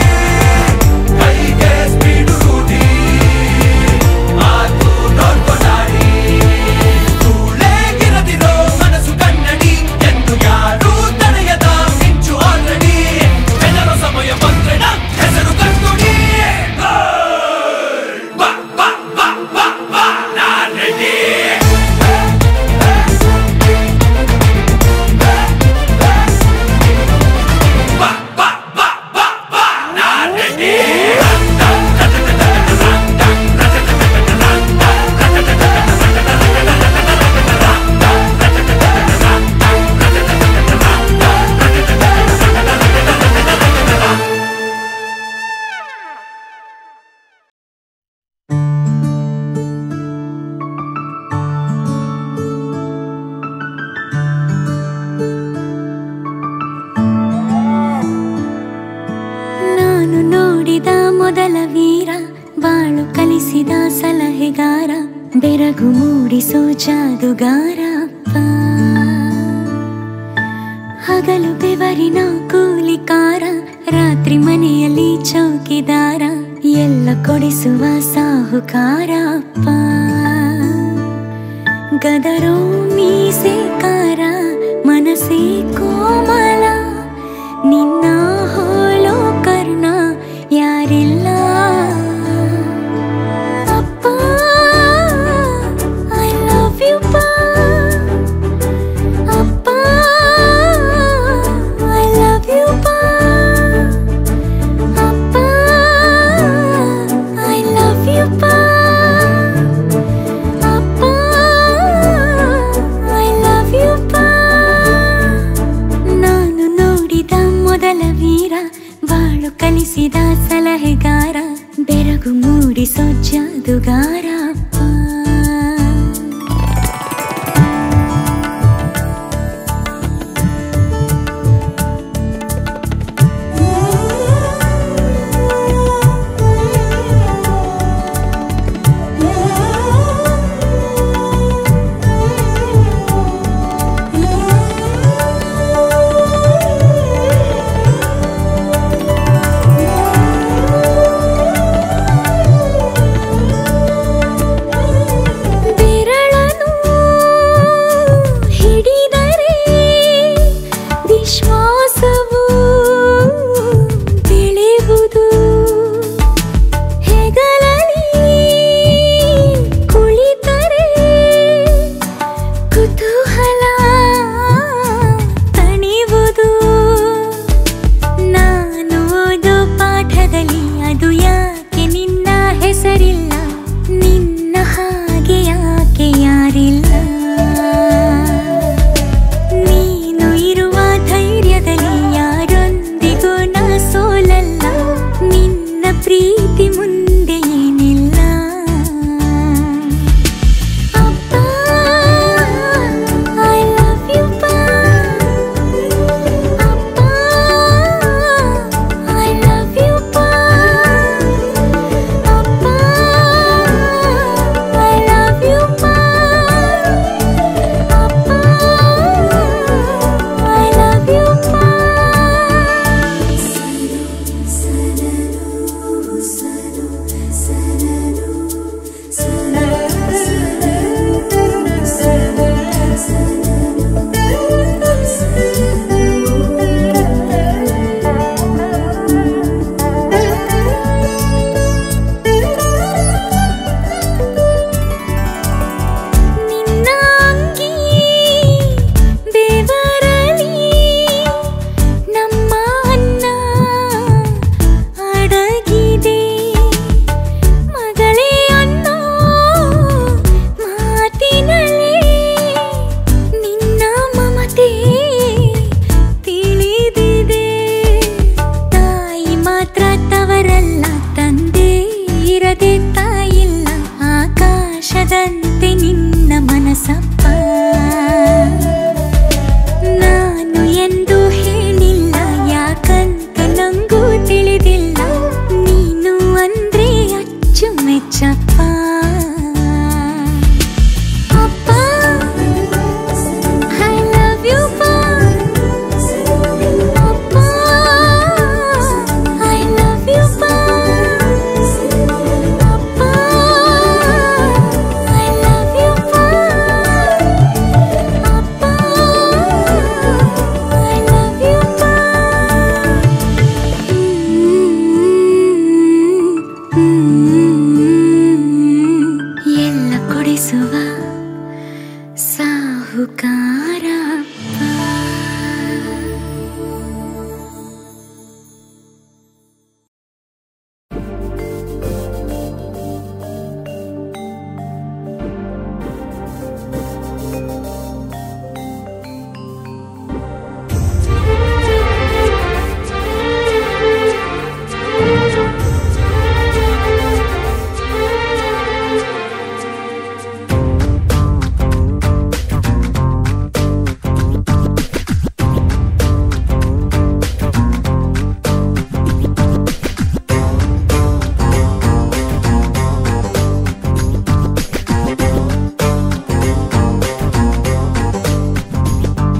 ಕೈಗೆ ಸ್ಪೀಡು ರೂಢಿ ಆತು ನೋಡ್ಕೊಂಡಾಡಿ ಧೂಳೆಗಿರದಿರೋ ಮನಸ್ಸು ಕನ್ನಡಿ ಎಂದು ಯಾರು ತಡೆಯದ ಮಿಂಚು ಆಲ್ರೆಡಿ ಜನರ ಸಮಯ ಬಂದ್ರೆ ನಾ ಹೆಸರು ಕಟ್ಕೊಡಿ ಬಾ ಬಾ ಬಾ ಬಾ ಬಾ ನಾ ರೆಡಿ ಮೊದಲ ವೀರ ಬಾಳು ಕಲಿಸಿದ ಸಲಹೆಗಾರ ಬೆರಗು ಮೂಡಿಸೋ ಜಾದುಗಾರ ಅಪ್ಪ ಹಗಲು ಬೆವರಿನ ಕೂಲಿಕಾರ ರಾತ್ರಿ ಮನೆಯಲ್ಲಿ ಚೌಕಿದಾರ ಎಲ್ಲ ಕೊಡಿಸುವ ಸಾಹುಕಾರ ಅಪ್ಪ ಗದರೋ ಮೀಸೆಕಾರ ಮನಸ್ಸೇ ಕೋಮಲ ನಿನ್ನ ಹೋಲೋ ಕರ್ಣ ಯಾರಿಲ್ಲ ಅಪ್ಪ ಐ ಲವ್ ಯು ಪಾ ಅಪ್ಪ ಐ ಲವ್ ಯು ಪಾ ಅಪ್ಪ ಐ ಲವ್ ಯು ಪಾ ಅಪ್ಪ ಐ ಲವ್ ಯು ಪಾ ನಾನು ನೋಡಿದ ಮೊದಲ ವೀರ ಬಾಳು ಕಲಿಸಿದ ಸಲಹೆಗಾರ ಬೆರಗು ಮೂಡಿಸೋ ಜಾದುಗಾರ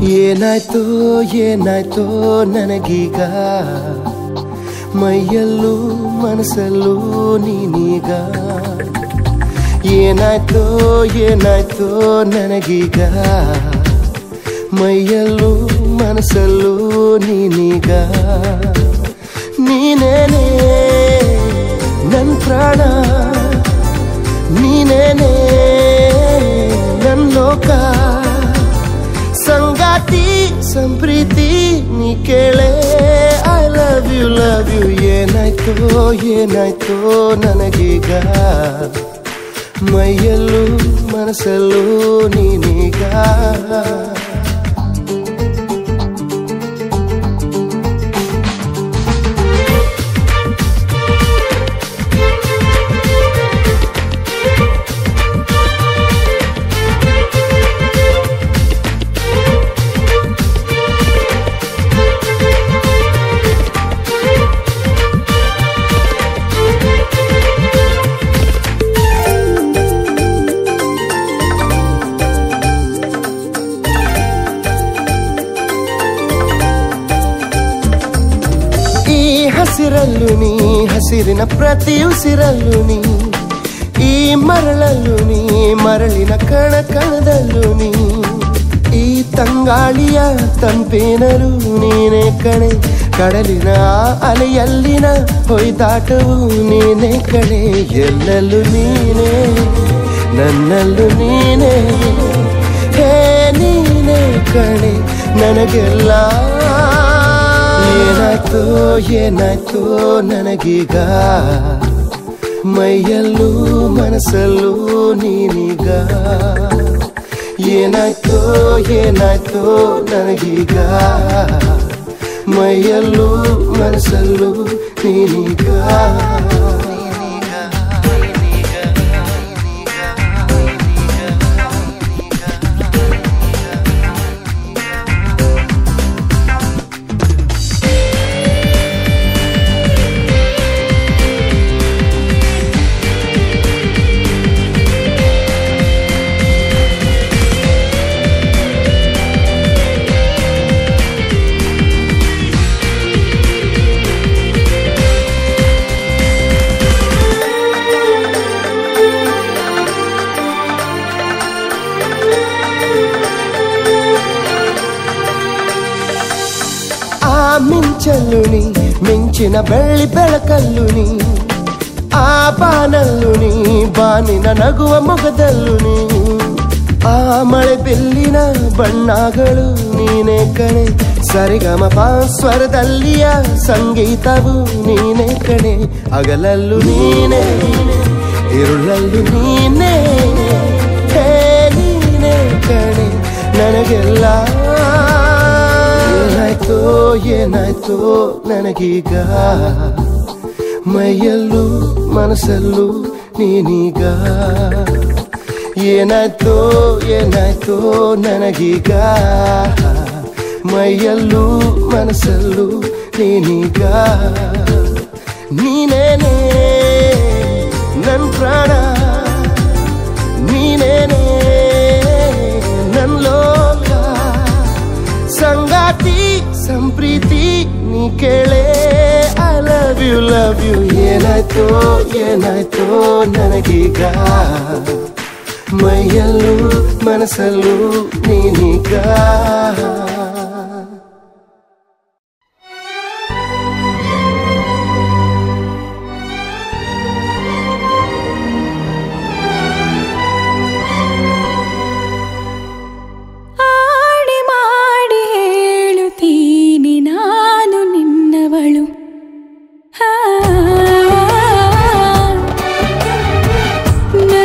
ಏನಾಯ್ತೋ ಏನಾಯ್ತೋ ನನಗೀಗ ಮೈಯಲ್ಲೂ ಮನಸ್ಸಲ್ಲೂ ನೀನೀಗ ಏನಾಯ್ತೋ ಏನಾಯ್ತೋ ನನಗೀಗ ಮೈಯಲ್ಲೂ ಮನಸ್ಸಲ್ಲೂ ನೀನೀಗ ನೀನೇನೇ ನನ್ನ ಪ್ರಾಣ ನೀನೇನೇ ನನ್ನ ಲೋಕ ಸಂಗಾತಿ ಸಂಪ್ರೀತಿ ನೀ ಕೇಳೆ I love you love you ಏನಾಯ್ತೋ ಏನಾಯ್ತೋ ನನಗೀಗ ಮೈಯಲ್ಲೂ ಮನಸ್ಸಲ್ಲೂ ನೀನೀಗ ಹಸಿರಲ್ಲೂ ನೀ ಹಸಿರಿನ ಪ್ರತಿ ಉಸಿರಲ್ಲೂ ನೀ ಈ ಮರಳಲ್ಲೂ ನೀ ಮರಳಿನ ಕಣ ಕಣದಲ್ಲೂ ನೀ ಈ ತಂಗಾಳಿಯ ತಂಪೇನರು ನೀನೇ ಕಣೆ ಕಡಲಿನ ಅಲೆಯಲ್ಲಿನ ಹೊಯ್ದಾಟವು ನೀನೇ ಕಣೆ ಎಲ್ಲಲ್ಲೂ ನೀನೇ ನನ್ನಲ್ಲೂ ನೀನೇ ಹೇ ನೀನೇ ಕಣೆ ನನಗೆಲ್ಲ ಏನಾಯ್ತೋ ಏನಾಯ್ತೋ ನನಗೀಗ ಮೈಯಲ್ಲೂ ಮನಸ್ಸಲ್ಲೂ ನೀನೀಗ ಏನಾಯ್ತೋ ಏನಾಯ್ತೋ ನನಗೀಗ ಮೈಯಲ್ಲೂ ಮನಸ್ಸಲ್ಲೂ ನೀನೀಗ ಮಿಂಚಲ್ಲು ನೀ ಮಿಂಚಿನ ಬೆಳ್ಳಿ ಬೆಳಕಲ್ಲು ನೀ ಆ ಬಾನಲ್ಲು ನೀ ಬಾನಿನ ನಗುವ ಮೊಗದಲ್ಲು ನೀ ಆ ಮಳೆ ಬಿಲ್ಲಿನ ಬಣ್ಣಗಳು ನೀನೇ ಕಣೆ ಸರಿಗಮ ಸ್ವರದಲ್ಲಿಯ ಸಂಗೀತವು ನೀನೇ ಕಣೆ ಹಗಲಲ್ಲೂ ನೀನೇ ಇರುಳಲ್ಲೂ ನೀನೇ ಹೇ ನೀನೇ ಕಣೆ ನನಗೆಲ್ಲ ಏನಾಯ್ತೋ ಏನಾಯ್ತೋ ನನಗೀಗ ಮೈಯಲ್ಲೂ ಮನಸ್ಸಲ್ಲೂ ನೀನೀಗ ಏನಾಯ್ತೋ ಏನಾಯ್ತೋ ನನಗೀಗ ಮೈಯಲ್ಲೂ ಮನಸ್ಸಲ್ಲೂ ನೀನೀಗ ನೀನೇನೇ ನನ್ನ ಪ್ರಾಣ ನೀನೇನೇ ನನ್ನ ಲೋಕ ಸಂಗಾತಿ ಸಂಪ್ರೀತಿ ನೀ ಕೇಳೆ I love you love you ಏನಾಯ್ತೋ ಏನಾಯ್ತೋ ನನಗೀಗ ಮೈಯಲ್ಲೂ ಮನಸ್ಸಲ್ಲೂ ನೀನೀಗ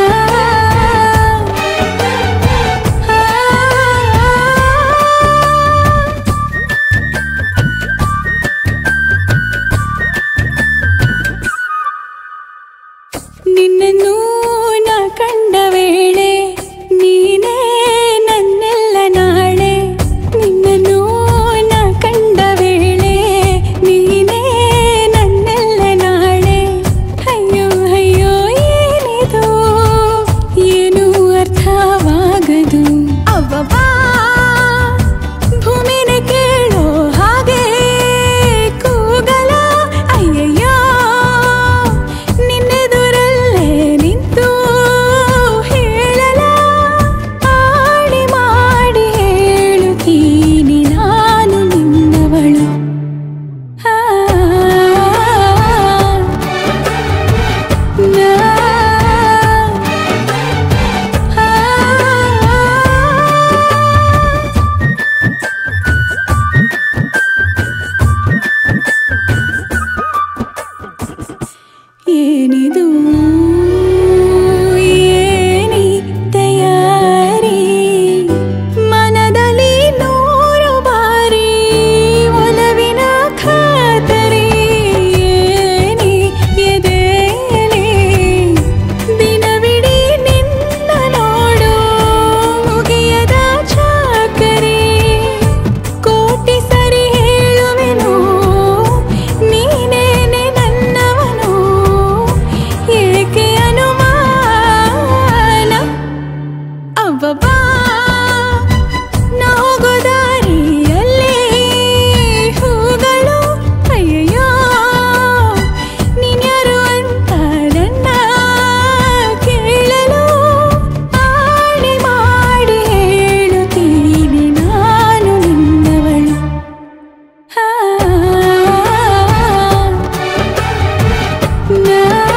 ಆ ಏನಿದು ಏನಿ ತಯಾರಿ ಮನದಲ್ಲಿ ನೂರು ಬಾರಿ ಒಲವಿನ ಖಾತರಿ ಏನಿ ಎದೆಯಲ್ಲಿ ದಿನವಿಡೀ ನಿನ್ನ ನೋಡು ಮುಗಿಯದ ಚಾಕರಿ ಕೋಟಿ ಸರಿ ಹೇಳುವೆನು ನೀನೇನೆ ನನ್ನವನು ಏಕೆ ಅನುಮಾನ ಅಬ್ಬಬ್ಬಾ ನಾ ಹೋಗೋ ದಾರಿಯಲ್ಲಿ ಹೂಗಳು ಅಯ್ಯಯ್ಯೋ ನೀನ್ಯಾರು ಅಂತ ನನ್ನ ಕೇಳಲು ಆಣೆ ಮಾಡಿ ಹೇಳುತ್ತೀನಿ ನಾನು ನಿನ್ನವಳು ಹಾ ನಾ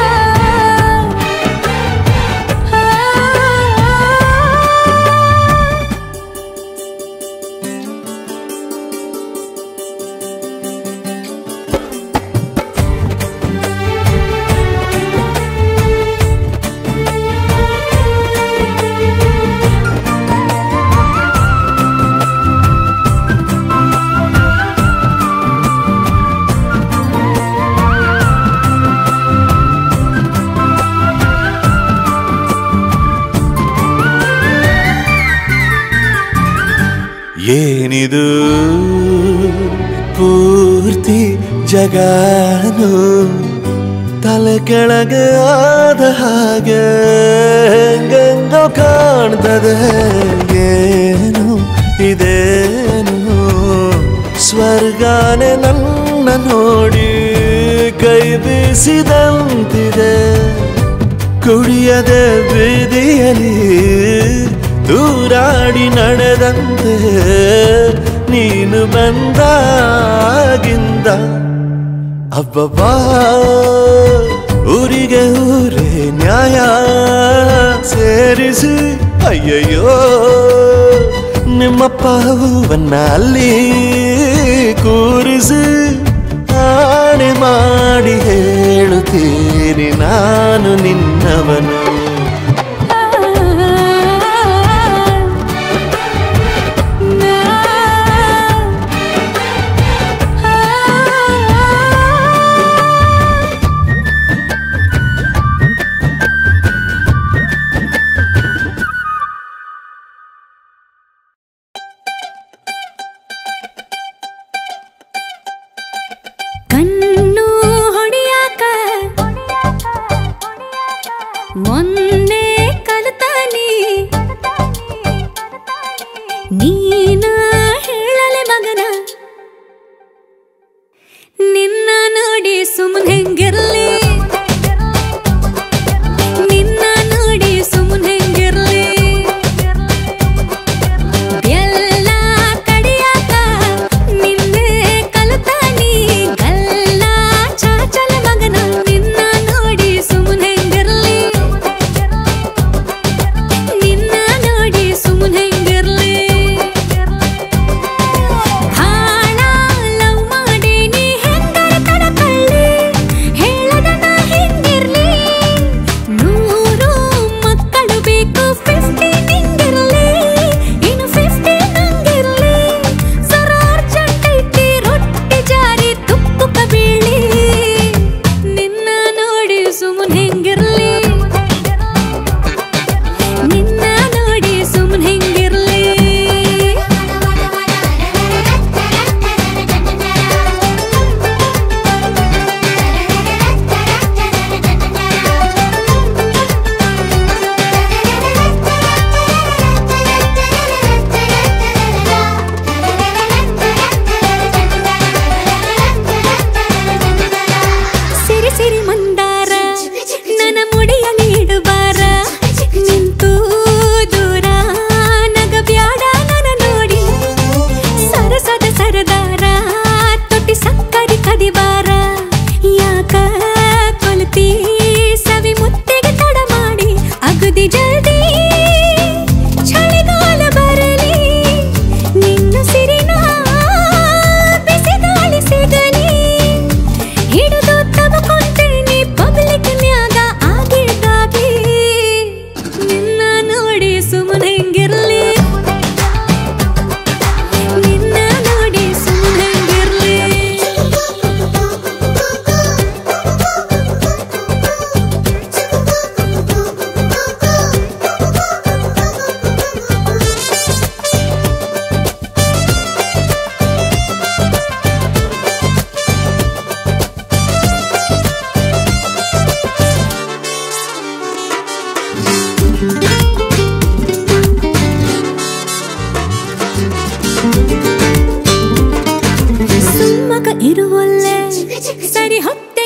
ಏನಿದು ಪೂರ್ತಿ ಜಗಾನು ತಲೆ ಕೆಳಗೆ ಆದ ಹಾಗೆ ಗಂಗೋ ಕಾಣ್ತದೆ ಏನು ಇದೇನು ಸ್ವರ್ಗಾನೆ ನನ್ನ ನೋಡಿ ಕೈ ಬೀಸಿದಂತಿದೆ ಕುಡಿಯದೆ ಬೀದಿಯಲ್ಲಿ ದೂರಾಡಿ ನಡೆದಂತೆ ನೀನು ಬಂದಾಗಿಂದ ಅಬ್ಬಬ್ಬಾ ಊರಿಗೆ ಊರೇ ನ್ಯಾಯ ಸೇರಿಸಿ ಅಯ್ಯಯ್ಯೋ ನಿಮ್ಮಪ್ಪ ಹೂವನ್ನ ಅಲ್ಲಿ ಕೂರಿಸಿ ಆಣೆ ಮಾಡಿ ಹೇಳುತ್ತೀನಿ ನಾನು ನಿನ್ನವನು ಕಣ್ಣು ಹೊಡಿಯಾಕ ಮೊನ್ನೆ ಕಲಿತಾನಿ ನೀನ ಹೇಳಲೆ ಮಗನ ನಿನ್ನ ನೋಡಿ ಸುಮ್ಮನೆ ಹೆಂಗಿರ್ಲಿ ನಿನ್ನ ನೋಡಿ ಸುಮ್ಮನೆ ಹೆಂಗಿರ್ಲಿ ಎಲ್ಲ ಕಡಿಯಾಕ ನಿನ್ನೆ ಕಲಿತಾನಿ ಗಲ್ಲ ಚಾಚಲ ಮಗನ ನಿನ್ನ ನೋಡಿ ಸುಮ್ಮನೆ ಹೆಂಗಿರ್ಲಿ ನಿನ್ನ ನೋಡಿ ಸುಮ್ಮನೆ ಹೆಂಗಿರ್ಲಿ ಹಾಳ ಲವ್ ಮಾಡಿ ನೀ ಹೆಂಗರ ತಡಕಳ್ಳಿ ಹೇಳದ ನಾ ಹೆಂಗಿರ್ಲಿ ನೂರು ಮಕ್ಕಳು ಬೇಕು ಫಿಫ್ಟಿ ನಿಂಗಿರ್ಲಿ ಇನ್ನು ಫಿಫ್ಟಿ ನಂಗಿರ್ಲಿ ಸರಾರ್ ಚಟ್ಟೈತಿ ರೊಟ್ಟಿ ಜಾರಿ ತುಪ್ಪಕ್ಕ ಬೀಳಿ ನಿನ್ನ ನೋಡಿ ಸುಮ್ಮನೆ ಹೆಂಗಿರ್ಲಿ ನಿನ್ನ ನೋಡಿ ಸುಮ್ಮನೆ ಹೆಂಗಿರ್ಲಿ ಸಿರಿ ಸಿರಿ ಮಂದಾರ ನನ್ನ ಮುಡಿಯಲ್ಲಿ ಇಡುಬಾರ ನಿಂತು ದೂರ ನಗಬ್ಯಾಡ ನನ್ನ ನೋಡಿ ಸರಸದ ಸರದಾರ ತೊಟ್ಟಿ ಸಕ್ಕರಿ ಕದಿಬಾರ ಯಾಕ ಕೊಲ್ತಿ ಸವಿ ಮುತ್ತಿಗೆ ತಡ ಮಾಡಿ ಅಗದಿ ಜಲ್ದಿ ಚಳಿಗಾಲ ಬರಲಿ ನಿನ್ನ ಸಿರಿನ ಬಿಸಿ ಗಾಳಿ ಸಿಗಲಿ ಹಿಡಿದು ತಬಕೊಂತೇನೆ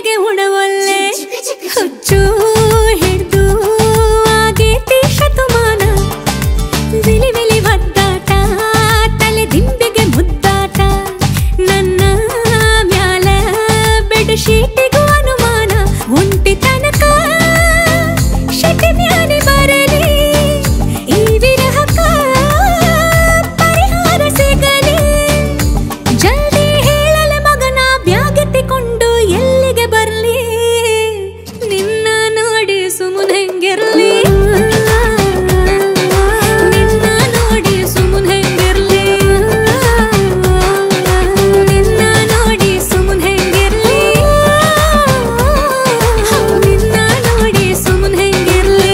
ಹೇಗೆ ಉಣವಲ್ಲೆ ಹುಚ್ಚು ಹಿಡ್ದು ಆಗೇತಿ ಶತಮಾನ ವಿಲಿ ವಿಲಿ ಒದ್ದಾಟ ತಲೆ ದಿಂಬಿಗೆ ಮುದ್ದಾಟ ನನ್ನ ಮ್ಯಾಲ ಬೆಡ್ ಶೀಟಿಗೂ ಅನುಮಾನ ಒಂಟಿ ತನಕ ಶೆಟ್ಟಿ ಮ್ಯಾಲೆ ಬರಲಿ ಈ ವಿರಹಕ ಪರಿಹಾರ ಸಿಗಲಿ ಜಲ್ದಿ ಹೇಳಲೆ ಮಗನ ಬ್ಯಾಗೆತ್ತಿಕೊಂಡು ಎಲ್ಲಿಗೆ ಬರ್ಲಿ ನಿನ್ನ ನೋಡಿ ಸುಮ್ಮನೆ ಹೆಂಗಿರ್ಲಿ ನಿನ್ನ ನೋಡಿ ಸುಮ್ಮನೆ ಹೆಂಗಿರ್ಲಿ ನಿನ್ನ ನೋಡಿ ಸುಮ್ಮನೆ ಹೆಂಗಿರ್ಲಿ ನಿನ್ನ ನೋಡಿ ಸುಮ್ಮನೆ ಹೆಂಗಿರ್ಲಿ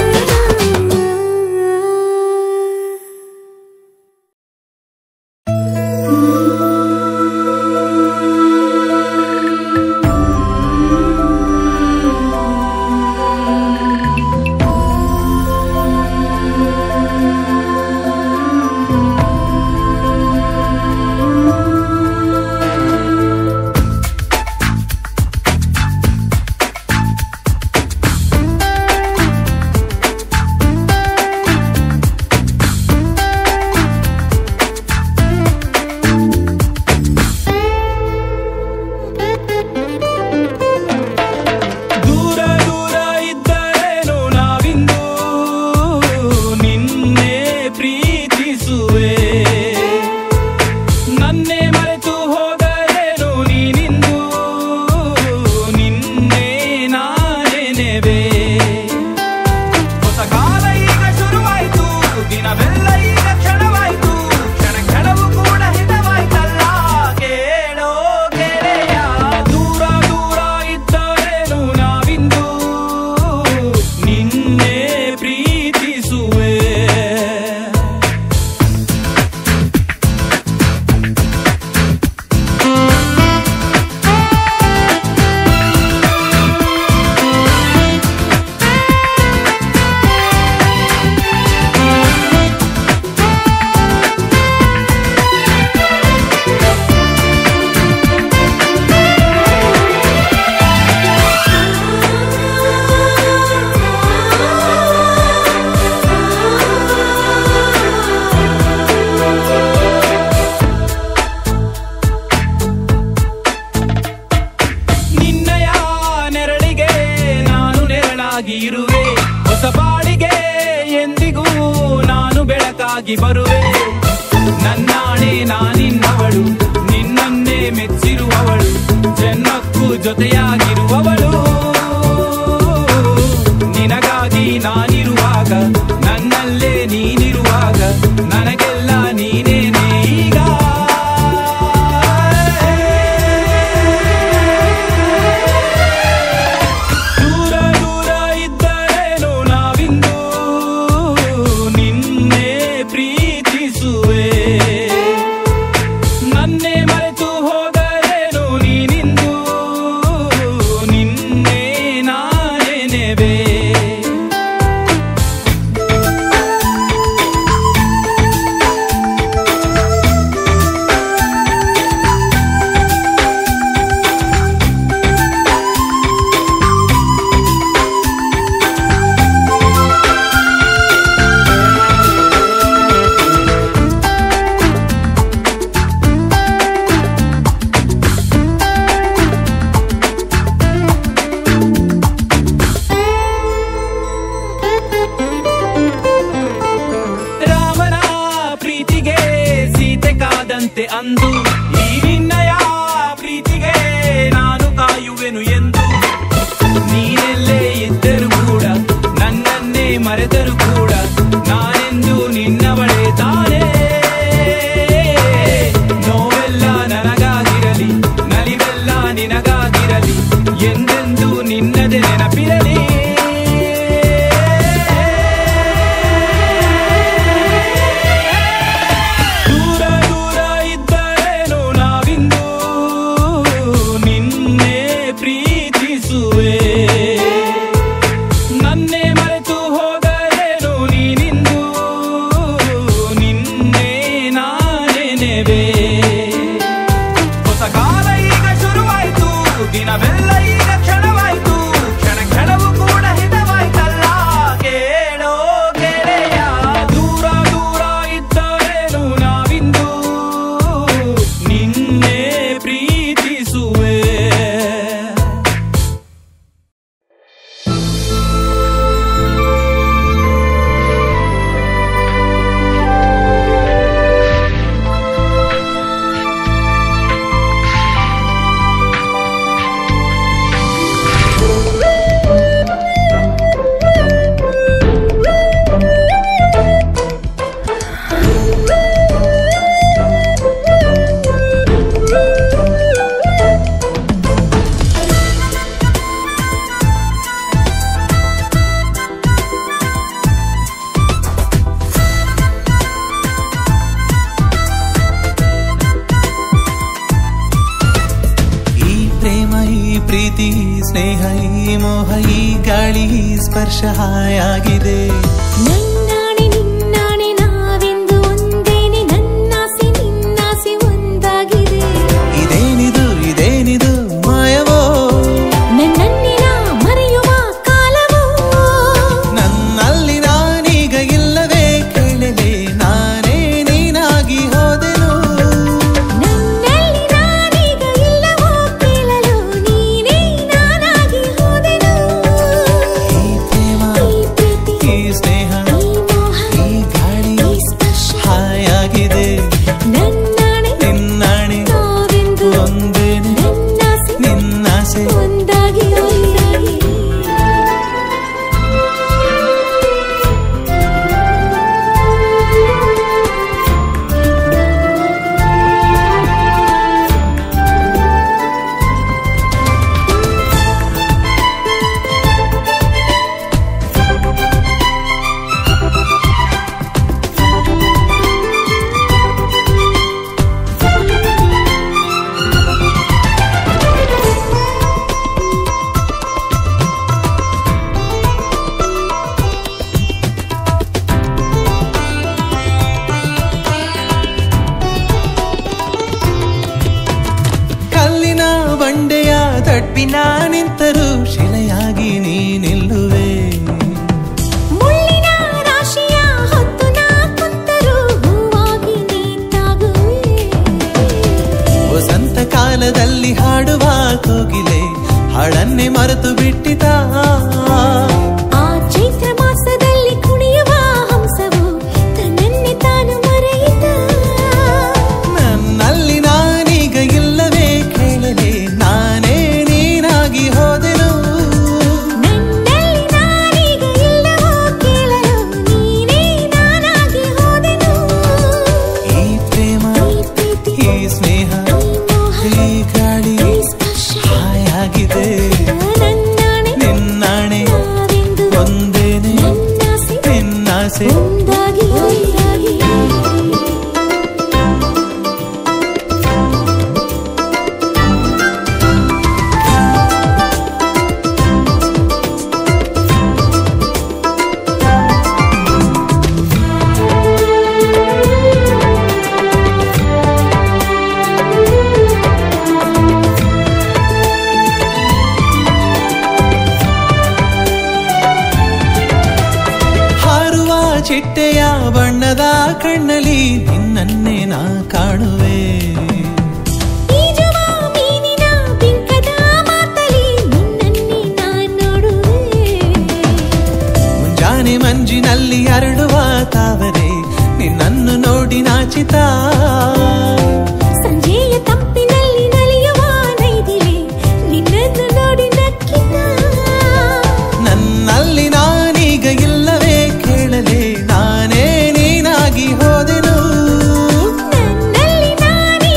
ದೂರ ದೂರ ಇದ್ದರೇನು ನಾವಿಂದು ನಿನ್ನೆ ಪ್ರೀತಿಸುವೆ ನನ್ನೇ ಮರೆತು ಹೋದರೇನು ನೀನಿಂದು ನಿನ್ನೆ ನಾನೆನೆವೆ ಹೊಸ ಕಾಲ ಈಗ ಶುರುವಾಯ್ತು ದಿನವೆಲ್ಲ ಈಗ ಕ್ಷಣವಾಯ್ತು ಕ್ಷಣ ಕ್ಷಣವೂ ಕೂಡ ಹಿತವಾಯ್ತಲ್ಲ ಕೇಳೋ ಗೆಳೆಯ ದೂರ ದೂರ ಇದ್ದರೇನು ನಾವಿಂದು ನಿನ್ನೆ ಪ್ರೀತಿಸುವೆ ನಿನ್ನಯ ನೆರಳಿಗೆ ನಾನು ನೆರಳಾಗಿ ಇರುವೆ ಹೊಸ ಬಾಳಿಗೆ ಎಂದಿಗೂ ನಾನು ಬೆಳಕಾಗಿ ಬರುವೆ ನನ್ನಾಣೆ ನಾನಿನ್ನವಳು ನಿನ್ನನ್ನೇ ಮೆಚ್ಚಿರುವವಳು ಜನ್ಮಕ್ಕೂ ಜೊತೆಯಾಗಿರುವವಳು ನಿನಗಾಗಿ ನಾನಿರುವಾಗ ನನ್ನಲ್ಲೇ ನೀನಿರುವಾಗ ನನಗೆಲ್ಲ ನೀನೇನೇ ಈಗ ದೂರ ದೂರ ಇದ್ದರೇನು ನಾವಿಂದು ನಿನ್ನೆ ಪ್ರೀತಿಸುವೆ ನನ್ನೇ ಮರೆತು ಹೋದರೇನು ನೀನಿಂದು ನಿನ್ನೆ ನಾನೆನೆವೆ ರಾಮನ ಪ್ರೀತಿಗೆ ಸೀತೆ ಕಾದಂತೆ ಅಂದು ಈ ನಿನ್ನಯ ಪ್ರೀತಿಗೆ ನಾನು ಕಾಯುವೆನು ಎಂದು ನೀನೆಲ್ಲೇ ಇದ್ದರೂ ಕೂಡ ನನ್ನನ್ನೇ ಮರೆತರು ಕೂಡ ನಾನೆಂದು ನಿನ್ನವಳೇ ತಾನೇ ನೋವೆಲ್ಲ ನನಗಾಗಿರಲಿ ನಲಿವೆಲ್ಲ ನಿನಗಾಗಿರಲಿ ಎಂದೆಂದು ನಿನ್ನದೇ ನೆನಪಿರಲಿ ದೂರ ದೂರ ಇದ್ದರೇನು ನಾವಿಂದು ನಿನ್ನೆ ಪ್ರೀತಿಸುವೆ ನನ್ನೇ ಮರೆತು ಹೋದರೇನು ನೀನಿಂದು ನಿನ್ನೆ ನಾನೆನೆವೆ ಹೊಸ ಕಾಲ ಈಗ ಶುರುವಾಯ್ತು ದಿನವೆಲ್ಲ ಈಗ ಕ್ಷಣವಾಯ್ತು ಕ್ಷಣ ಕ್ಷಣವೂ ಕೂಡ ಹಿತವಾಯ್ತಲ್ಲ ಕೇಳೋ ಗೆಳೆಯ ದೂರ ದೂರ ಇದ್ದರೇನು ನಾವಿಂದು ನಿನ್ನೆ ಪ್ರೀತಿಸುವೆ ಪ್ರೀತಿ ಸ್ನೇಹ ಈ ಮೋಹ ಈ ಗಾಳಿ ಸ್ಪರ್ಶ ಹಾಯಾಗಿದೆ ನನ್ನಾಣೆ ನಿನ್ನಾಣೆ ನಾವೆಂದು ಒಂದೇನೆ ನನ್ನಾಸೆ ನಿನ್ನಾಸೆ ಒಂದಾಗಿದೆ ಇದೇನಿದು ಇದೇನಿದು ಮಾಯವೋ ನನ್ನನ್ನಿನ ಮರೆಯುವ ಕಾಲವೋ ನನ್ನಲ್ಲಿ ನಾನೀಗ ಇಲ್ಲವೇ ಕೇಳಲೆ ನಾನೇ ನೀನಾಗಿ ಹೋದೆನು ನನ್ನಲ್ಲಿ ನಾನೀಗ ಇಲ್ಲವೋ ಕೇಳಲು ನೀನೇ ನಾನಾಗಿ ಹೋದೆನು ಈ ಪ್ರೇಮ ಈ ಪ್ರೀತಿ ಈ ಸ್ನೇಹ ಈ ಮೋಹ ಈ ಗಾಳಿ ಈ ಸ್ಪರ್ಶ ಹಾಯಾಗಿದೆ ನನ್ನಾಣೆ ನಿನ್ನಾಣೆ ನಾವೆಂದು ಒಂದೇನೆ ನನ್ನಾಸೆ ನಿನ್ನಾಸೆ ಒಂದಾಗಿ ಒಂದಾಗಿ ಕಲ್ಲಿನ ಬಂಡೆಯ ತಡ್ಪಿನ ನಿಂತರೂ ಶಿಲೆಯಾಗಿ ನೀ ನಿಲ್ಲುವೆ ಮುಳ್ಳಿನ ರಾಶಿಯ ಹೊತ್ತು ನಾ ಕುಂತರೂ ಹೂವಾಗಿ ನೀತಾಗುವೆ ವಸಂತ ಕಾಲದಲ್ಲಿ ಹಾಡುವ ಕೋಗಿಲೆ ಹಾಡನ್ನೇ ಮರೆತು ಬಿಟ್ಟಿತ ಆ ಚೈತ್ರ ಮಾಸದಲ್ಲಿ ಕುಣಿಯುವ ಹಂಸವು ತನ್ನನ್ನೇ ತಾನು ಮರೆಯಿತ ನನ್ನಲ್ಲಿ ನಾನೀಗ ಇಲ್ಲವೇ ಕೇಳಲೆ ನಾನೇ ನೀನಾಗಿ ಹೋದೆನು ನನ್ನಲ್ಲಿ ನಾನೀಗ ಇಲ್ಲವೋ ಕೇಳಲು ನೀನೇ ನಾನಾಗಿ ಹೋದೆನು ಈ ಪ್ರೇಮ ಈ ಪ್ರೀತಿ ಈ ಸ್ನೇಹ ಈ ಮೋಹ ಈ ಗಾಳಿ ಈ ಸ್ಪರ್ಶ ಹಾಯಾಗಿದೆ ನನ್ನಾಣೆ ನಿನ್ನಾಣೆ ನಾವೆಂದು ಒಂದೇನೆ ನನ್ನಾಸೆ ನಿನ್ನಾಸೆ ಒಂದಾಗಿ ಒಂದಾಗಿ ಹಾರುವ ಚಿಟ್ಟೆಯ ಬಣ್ಣದ ಕಣ್ಣಲ್ಲಿ ನಿನ್ನನ್ನೇ ನಾ ಕಾಣುವೆ ಈಜುವ ಮೀನಿನ ಬಿಂಕದ ಮಾತಲಿ ನಿನ್ನನ್ನೇ ನಾ ನೋಡುವೆ ಮುಂಜಾನೆ ಮಂಜಿನಲ್ಲಿ ಅರಳುವ ತಾವರೆ ನಿನ್ನನ್ನು ನೋಡಿ ನಾಚಿತ ಸಂಜೆಯ ತಂಪಿನಲ್ಲಿ ನಲಿಯುವ ನೈದಿಲೆ ನಿನ್ನನ್ನು ನೋಡಿ ನಕ್ಕಿತ ನನ್ನಲ್ಲಿ ನಾನೀಗ ಇಲ್ಲವೇ ಕೇಳಲೆ ನಾನೇ ನೀನಾಗಿ ಹೋದೆನು ನನ್ನಲ್ಲಿ ನಾನೀಗ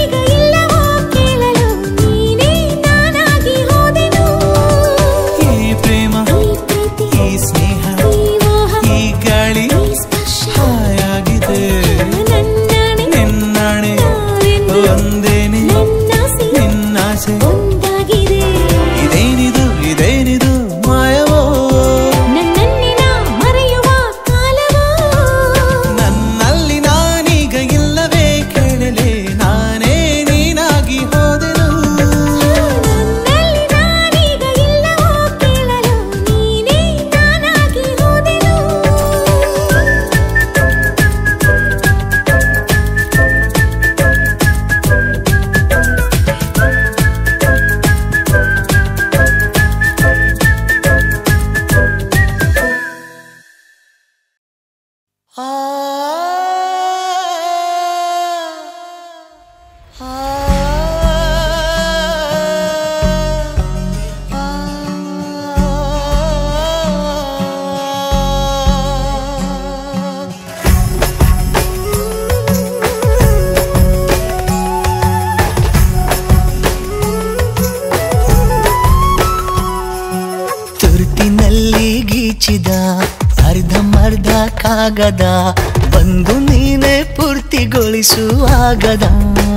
ಗೀಚಿದ ಅರ್ಧಮರ್ಧ ಕಾಗದ ಬಂದು ನೀನೆ ಪೂರ್ತಿಗೊಳಿಸುವಾಗದ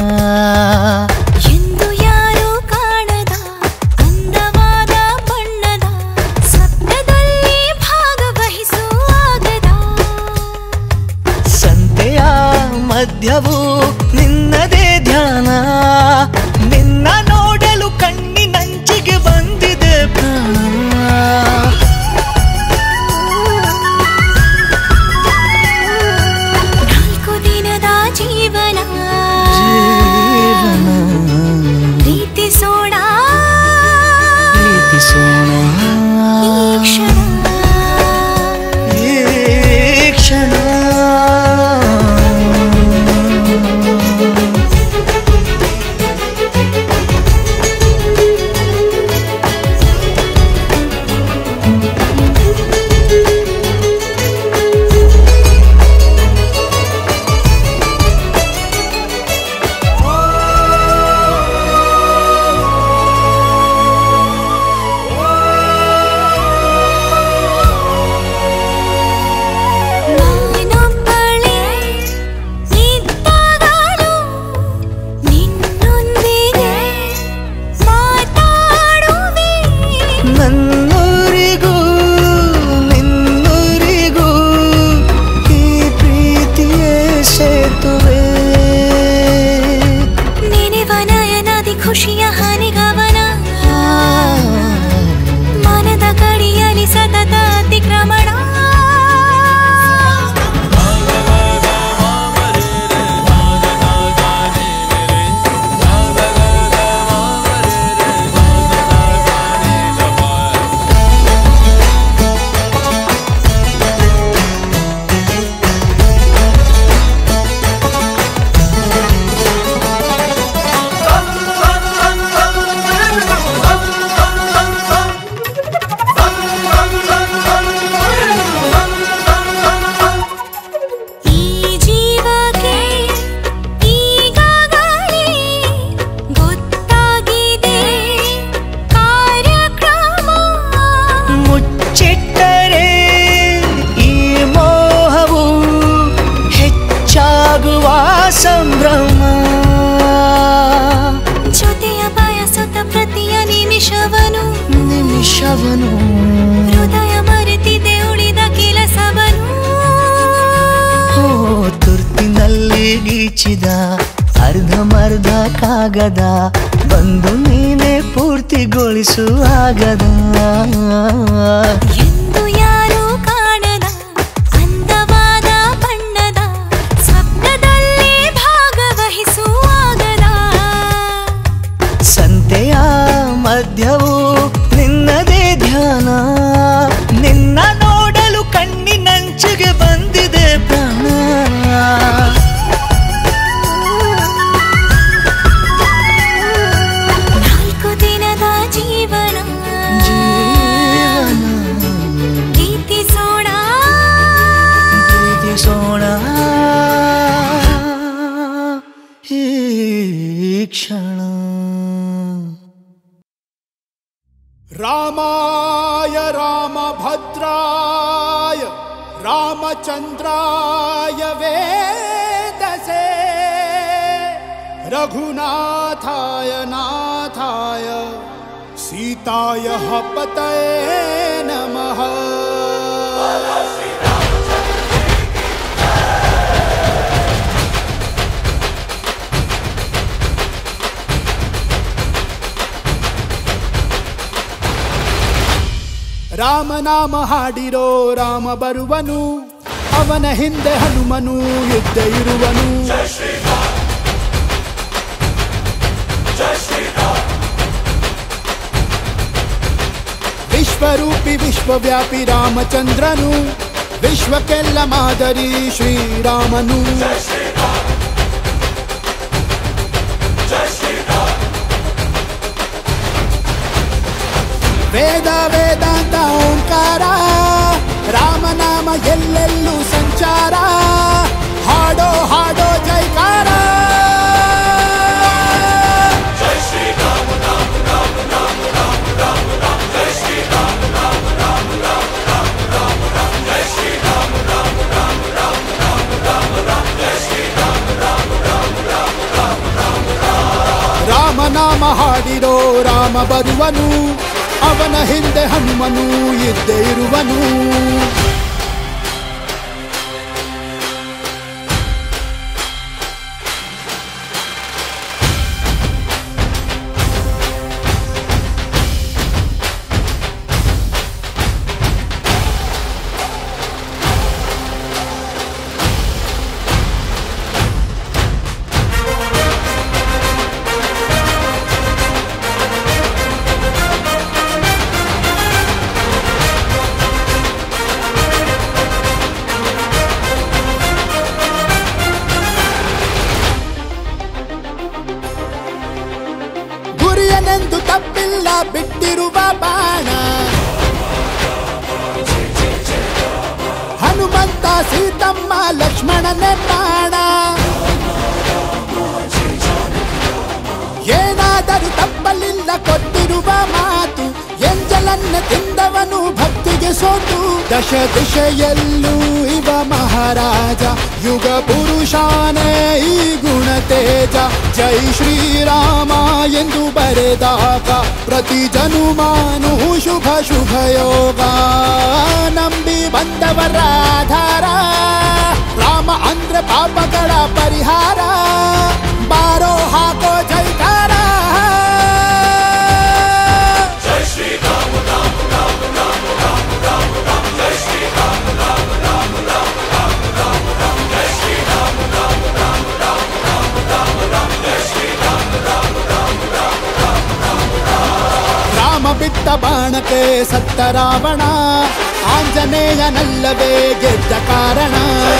ಎಂದು ಯಾರು ಕಾಣದ ಅಂದವಾದ ಬಣ್ಣದ ಸ್ವಪ್ನದಲ್ಲಿ ಭಾಗವಹಿಸುವಾಗದ ಸಂತೆಯ ಮಧ್ಯವು ನಿನ್ನದೇ ಧ್ಯಾನ ನಿನ್ನ ನೋಡಲು ಕಣ್ಣಿನಂಚಿಗೆ ಬಂದಿದೆ ಪ್ರಾಣ ನಾಲ್ಕು ದಿನದ ಜೀವನ ಪ್ರೀತಿಸೋಣ ಪ್ರೀತಿಸೋಣ ಈ ಕ್ಷಣ ಈ ಕ್ಷಣ ನಾನೊಬ್ಬಳೇ ಇದ್ದಾಗಲೂ ನಿನ್ನೊಂದಿಗೆ ಮಾತಾಡುವೆ ನನ್ನೂರಿಗೂ ನಿನ್ನೂರಿಗೂ ಈ ಪ್ರೀತಿಯೇ ಸೇತುವೆ ನೆನೆವ ನಯನದಿ ಖುಷಿಯ ಹನಿಗವನ ಮನದ ಕಡಿಯಲಿ ಸತತ ಅತಿಕ್ರಮಣ ಈ ಜೀವಕ್ಕೆ ಈಗಾಗಲೇ ಗೊತ್ತಾಗಿದೆ ಕಾರ್ಯಕ್ರಮ ಮುಚ್ಚಿಟ್ಟರೆ ಈ ಮೋಹವು ಹೆಚ್ಚಾಗುವ ಸಂಭ್ರಮ ಜೊತೆಯ ಬಯಸುತ್ತ ಪ್ರತಿಯ ನಿಮಿಷವನು ನಿಮಿಷವನು ಹೃದಯ ಮರೆತಿದೆ ಉಳಿದ ಕೆಲಸವನು ಓ ತುರ್ತಿನಲ್ಲಿ ಗೀಚಿದ ಅರ್ಧಮರ್ಧ ಕಾಗದ ಬಂದು ನೀನೆ ಪೂರ್ತಿಗೊಳಿಸುವಾಗದ ಎಂದು ಯಾರು ಕಾಣದ ಅಂದವಾದ ಬಣ್ಣದ ಸ್ವಪ್ನದಲ್ಲಿ ಭಾಗವಹಿಸುವಾಗದ ಸಂತೆಯ ಮಧ್ಯವು ನಿನ್ನದೇ ಧ್ಯಾನ ನಿನ್ನ ನೋಡಲು ಕಣ್ಣಿನಂಚಿಗೆ ಬಂದಿದೆ ಪ್ರಾಣ ನಾಲ್ಕು ದಿನದ ಜೀವನ ಪ್ರೀತಿಸೋಣ ಪ್ರೀತಿಸೋಣ ಈ ಕ್ಷಣ रामाय रामभद्राय रामचन्द्राय वेदसे रघुनाथाय नाथाय सीताय पतये नमः ರಾಮನಾಮ ಹಾಡಿರೋ ರಾಮ ಬರುವನು ಅವನ ಹಿಂದೆ ಹನುಮನು ಯುದ್ಧ ಇರುವನು ವಿಶ್ವರೂಪಿ ವಿಶ್ವವ್ಯಾಪಿ ರಾಮಚಂದ್ರನು ವಿಶ್ವಕ್ಕೆಲ್ಲ ಮಾದರಿ ಶ್ರೀರಾಮನು ವೇದ ವೇದಾಂತ ಓಂಕಾರ ರಾಮನಾಮ ಎಲ್ಲೆಲ್ಲೂ ಸಂಚಾರ ಹಾಡೋ ಹಾಡೋ ಜೈಕಾರ ರಾಮ ಬರುವನು, ಅವನ ಹಿಂದೆ ಹನುಮನು ಇದ್ದೇ ಇರುವನು. ಗುರಿಯನೆಂದು ತಪ್ಪಿಲ್ಲ ಬಿಟ್ಟಿರುವ ಬಾಣ, ಹನುಮಂತ ಸೀತಮ್ಮ ಲಕ್ಷ್ಮಣನೇ ಪ್ರಾಣ. ಏನಾದರೂ ತಪ್ಪಲಿಲ್ಲ ಕೊಟ್ಟಿರುವ ಮಾತು, ಎಂಜಲನ್ನ ತಿಂದವನು ಭಕ್ತಿಗೆ ಸೋತು. ದಶ ದಿಶೆಯಲ್ಲೂ ಇವ ಮಹಾರಾಜ, ಯುಗ ಪುರುಷಾನೇ ಈ ಗುಣ ತೇಜ. ಜೈ ಶ್ರೀರಾಮ ಎಂದು ಬರೆದಾಗ ಪ್ರತಿ ಜನುಮಾನು ಶುಭ ಶುಭ ಯೋಗ. ನಂಬಿ ಬಂದವರ ಆಧಾರ, ರಾಮ ಅಂದ್ರೆ ಪಾಪಗಳ ಪರಿಹಾರ. ಬಾರೋ ಹಾಕೋ ಜೈಕಾರ. ಜೈ ಶ್ರೀರಾಮ ರಾಮ ರಾಮ ರಾಮ ರಾಮ ರಾಮ ರಾಮ ಜೈ ಶ್ರೀರಾಮ ರಾಮ ರಾಮ ರಾಮ ರಾಮ ರಾಮ ರಾಮ ಜೈ ಶ್ರೀರಾಮ ರಾಮ ರಾಮ ರಾಮ ರಾಮ ರಾಮ ರಾಮ ಜೈ ಶ್ರೀರಾಮ ರಾಮ ರಾಮ ರಾಮ ರಾಮ ರಾಮ ರಾಮ. ರಾಮ ಬಿಟ್ಟ ಬಾಣಕ್ಕೆ ಸತ್ತ ರಾವಣ, ಆಂಜನೇಯನಲ್ಲವೇ ಗೆದ್ದ ಕಾರಣ.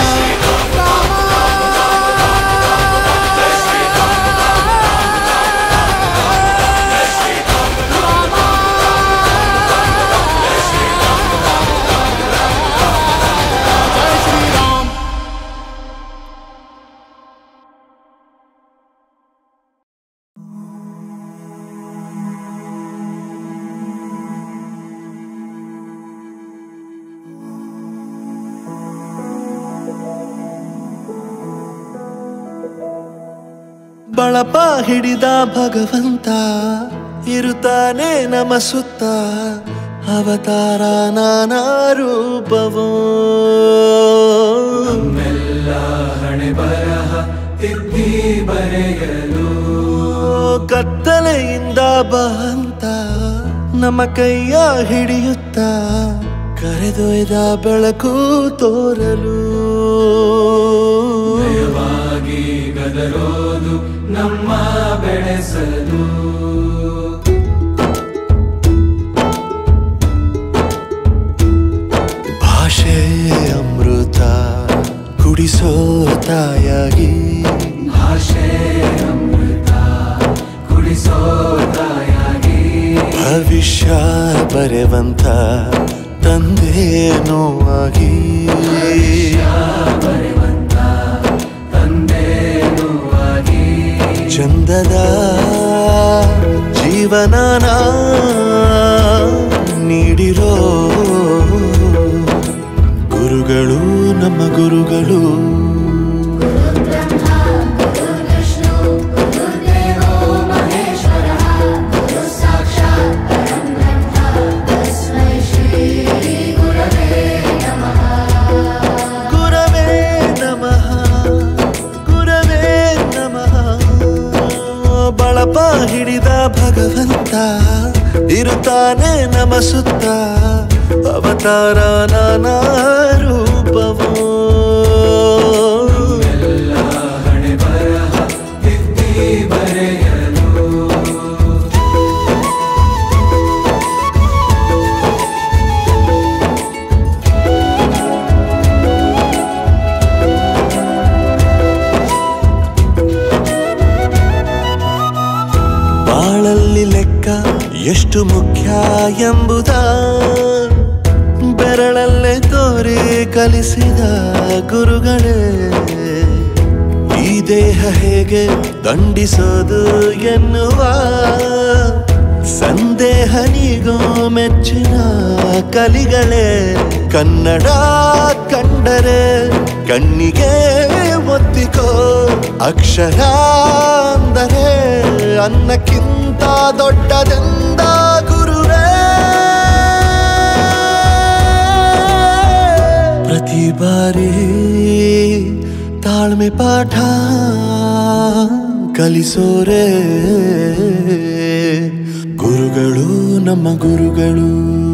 ಬಳಪ ಹಿಡಿದ ಭಗವಂತ ಇರುತ್ತಾನೆ ನಮ ಸುತ್ತ, ಅವತಾರ ನಾನಾ ರೂಪವೋ. ನಮ್ಮೆಲ್ಲ ಹಣೆ ಬರಹ ತಿದ್ದಿ ಬರೆಯಲು, ಕತ್ತಲೆಯಿಂದ ಬಂತ ನಮ್ಮ ಕೈಯ ಹಿಡಿಯುತ್ತ, ಕರೆದೊಯ್ದ ಬೆಳಕು ತೋರಲು. ಭಯವಾಗಿ ಗದರೋದು ನಮ್ಮ ಬೆಳೆಸಲು. ಭಾಷೆ ಅಮೃತ ಕುಡಿಸೋ ತಾಯಾಗಿ, ಭಾಷೆ ಅಮೃತ ಕುಡಿಸೋ ತಾಯಾಗಿ. ಭವಿಷ್ಯ ಬರೆವಂತ ತಂದೇನೋ ಆಗಿ, ಬರೆವಂತ ತಂದೇನೋ ಆಗಿ. ಚಂದದ ಜೀವನನ ನೀಡಿರೋ ಗುರುಗಳು ನಮ್ಮ ಗುರುಗಳು. ಬಳಪ ಹಿಡಿದ ಭಗವಂತ ಇರುತ್ತಾನೆ ನಮ ಸುತ್ತ, ಅವತಾರ ನಾನಾ ರೂಪವೋ. ಎಲ್ಲ ಹಣೆ ಬರಹ ತಿದ್ದಿ ಬರೆಯಲು. ಬಾಳಲ್ಲಿ ಲೆಕ್ಕ ಎಷ್ಟು ಮುಖ್ಯ ಎಂಬುದ ಬೆರಳಲ್ಲೇ ತೋರಿ ಕಲಿಸಿದ ಗುರುಗಳೇ. ಈ ದೇಹ ಹೇಗೆ ದಂಡಿಸೋದು ಎನ್ನುವ ಸಂದೇಹ ನೀಗೋ ಮೆಚ್ಚಿನ ಕಲಿಗಳೇ. ಕನ್ನಡ ಕಂಡರೆ ಕಣ್ಣಿಗೆ ಒತ್ತಿಕೋ, ಅಕ್ಷರ ಅಂದರೆ ಅನ್ನಕ್ಕಿಂತ ಇದಕ್ಕಿಂತ ದೊಡ್ಡದೆಂದ ಗುರುವೇ. ಪ್ರತಿ ಬಾರಿ ತಾಳ್ಮೆ ಪಾಠ ಕಲಿಸೋರೆ ಗುರುಗಳು ನಮ್ಮ ಗುರುಗಳು.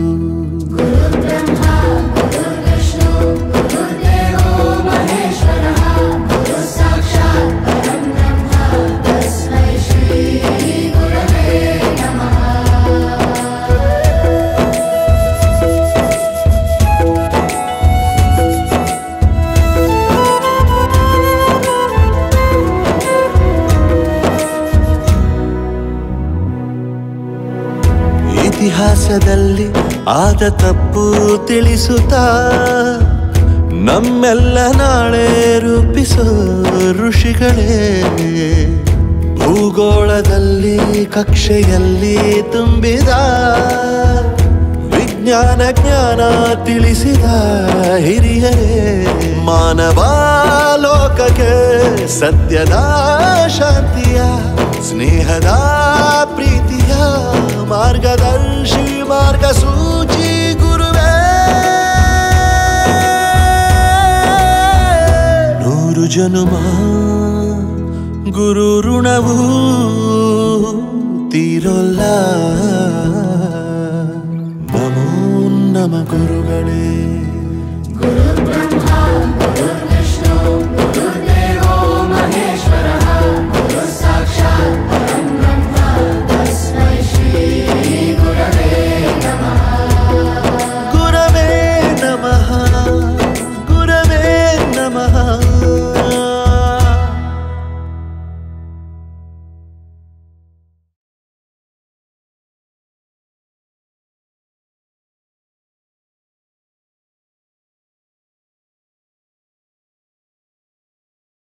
ಇತಿಹಾಸದಲ್ಲಿ ಆದ ತಪ್ಪು ತಿಳಿಸುತ್ತಾ ನಮ್ಮೆಲ್ಲ ನಾಳೆ ರೂಪಿಸೋ ಋಷಿಗಳೇ. ಭೂಗೋಳದಲ್ಲಿ ಕಕ್ಷೆಯಲ್ಲಿ ತುಂಬಿದ ವಿಜ್ಞಾನ ಜ್ಞಾನ ತಿಳಿಸಿದ ಹಿರಿಯರೇ. ಮಾನವ ಲೋಕಕ್ಕೆ ಸತ್ಯದ ಶಾಂತಿಯ ಸ್ನೇಹದ ಪ್ರೀತಿಯ ಮಾರ್ಗದರ್ಶಿ ಮಾರ್ಗಸೂಚಿ ಗುರುವೇ. ನೂರು ಜನುಮ ಗುರು ಋಣವು ತೀರೋಲ್ಲ. ನಮೋ ನಮ ಗುರುಗಳೇ. ಗುರು ಬ್ರಹ್ಮ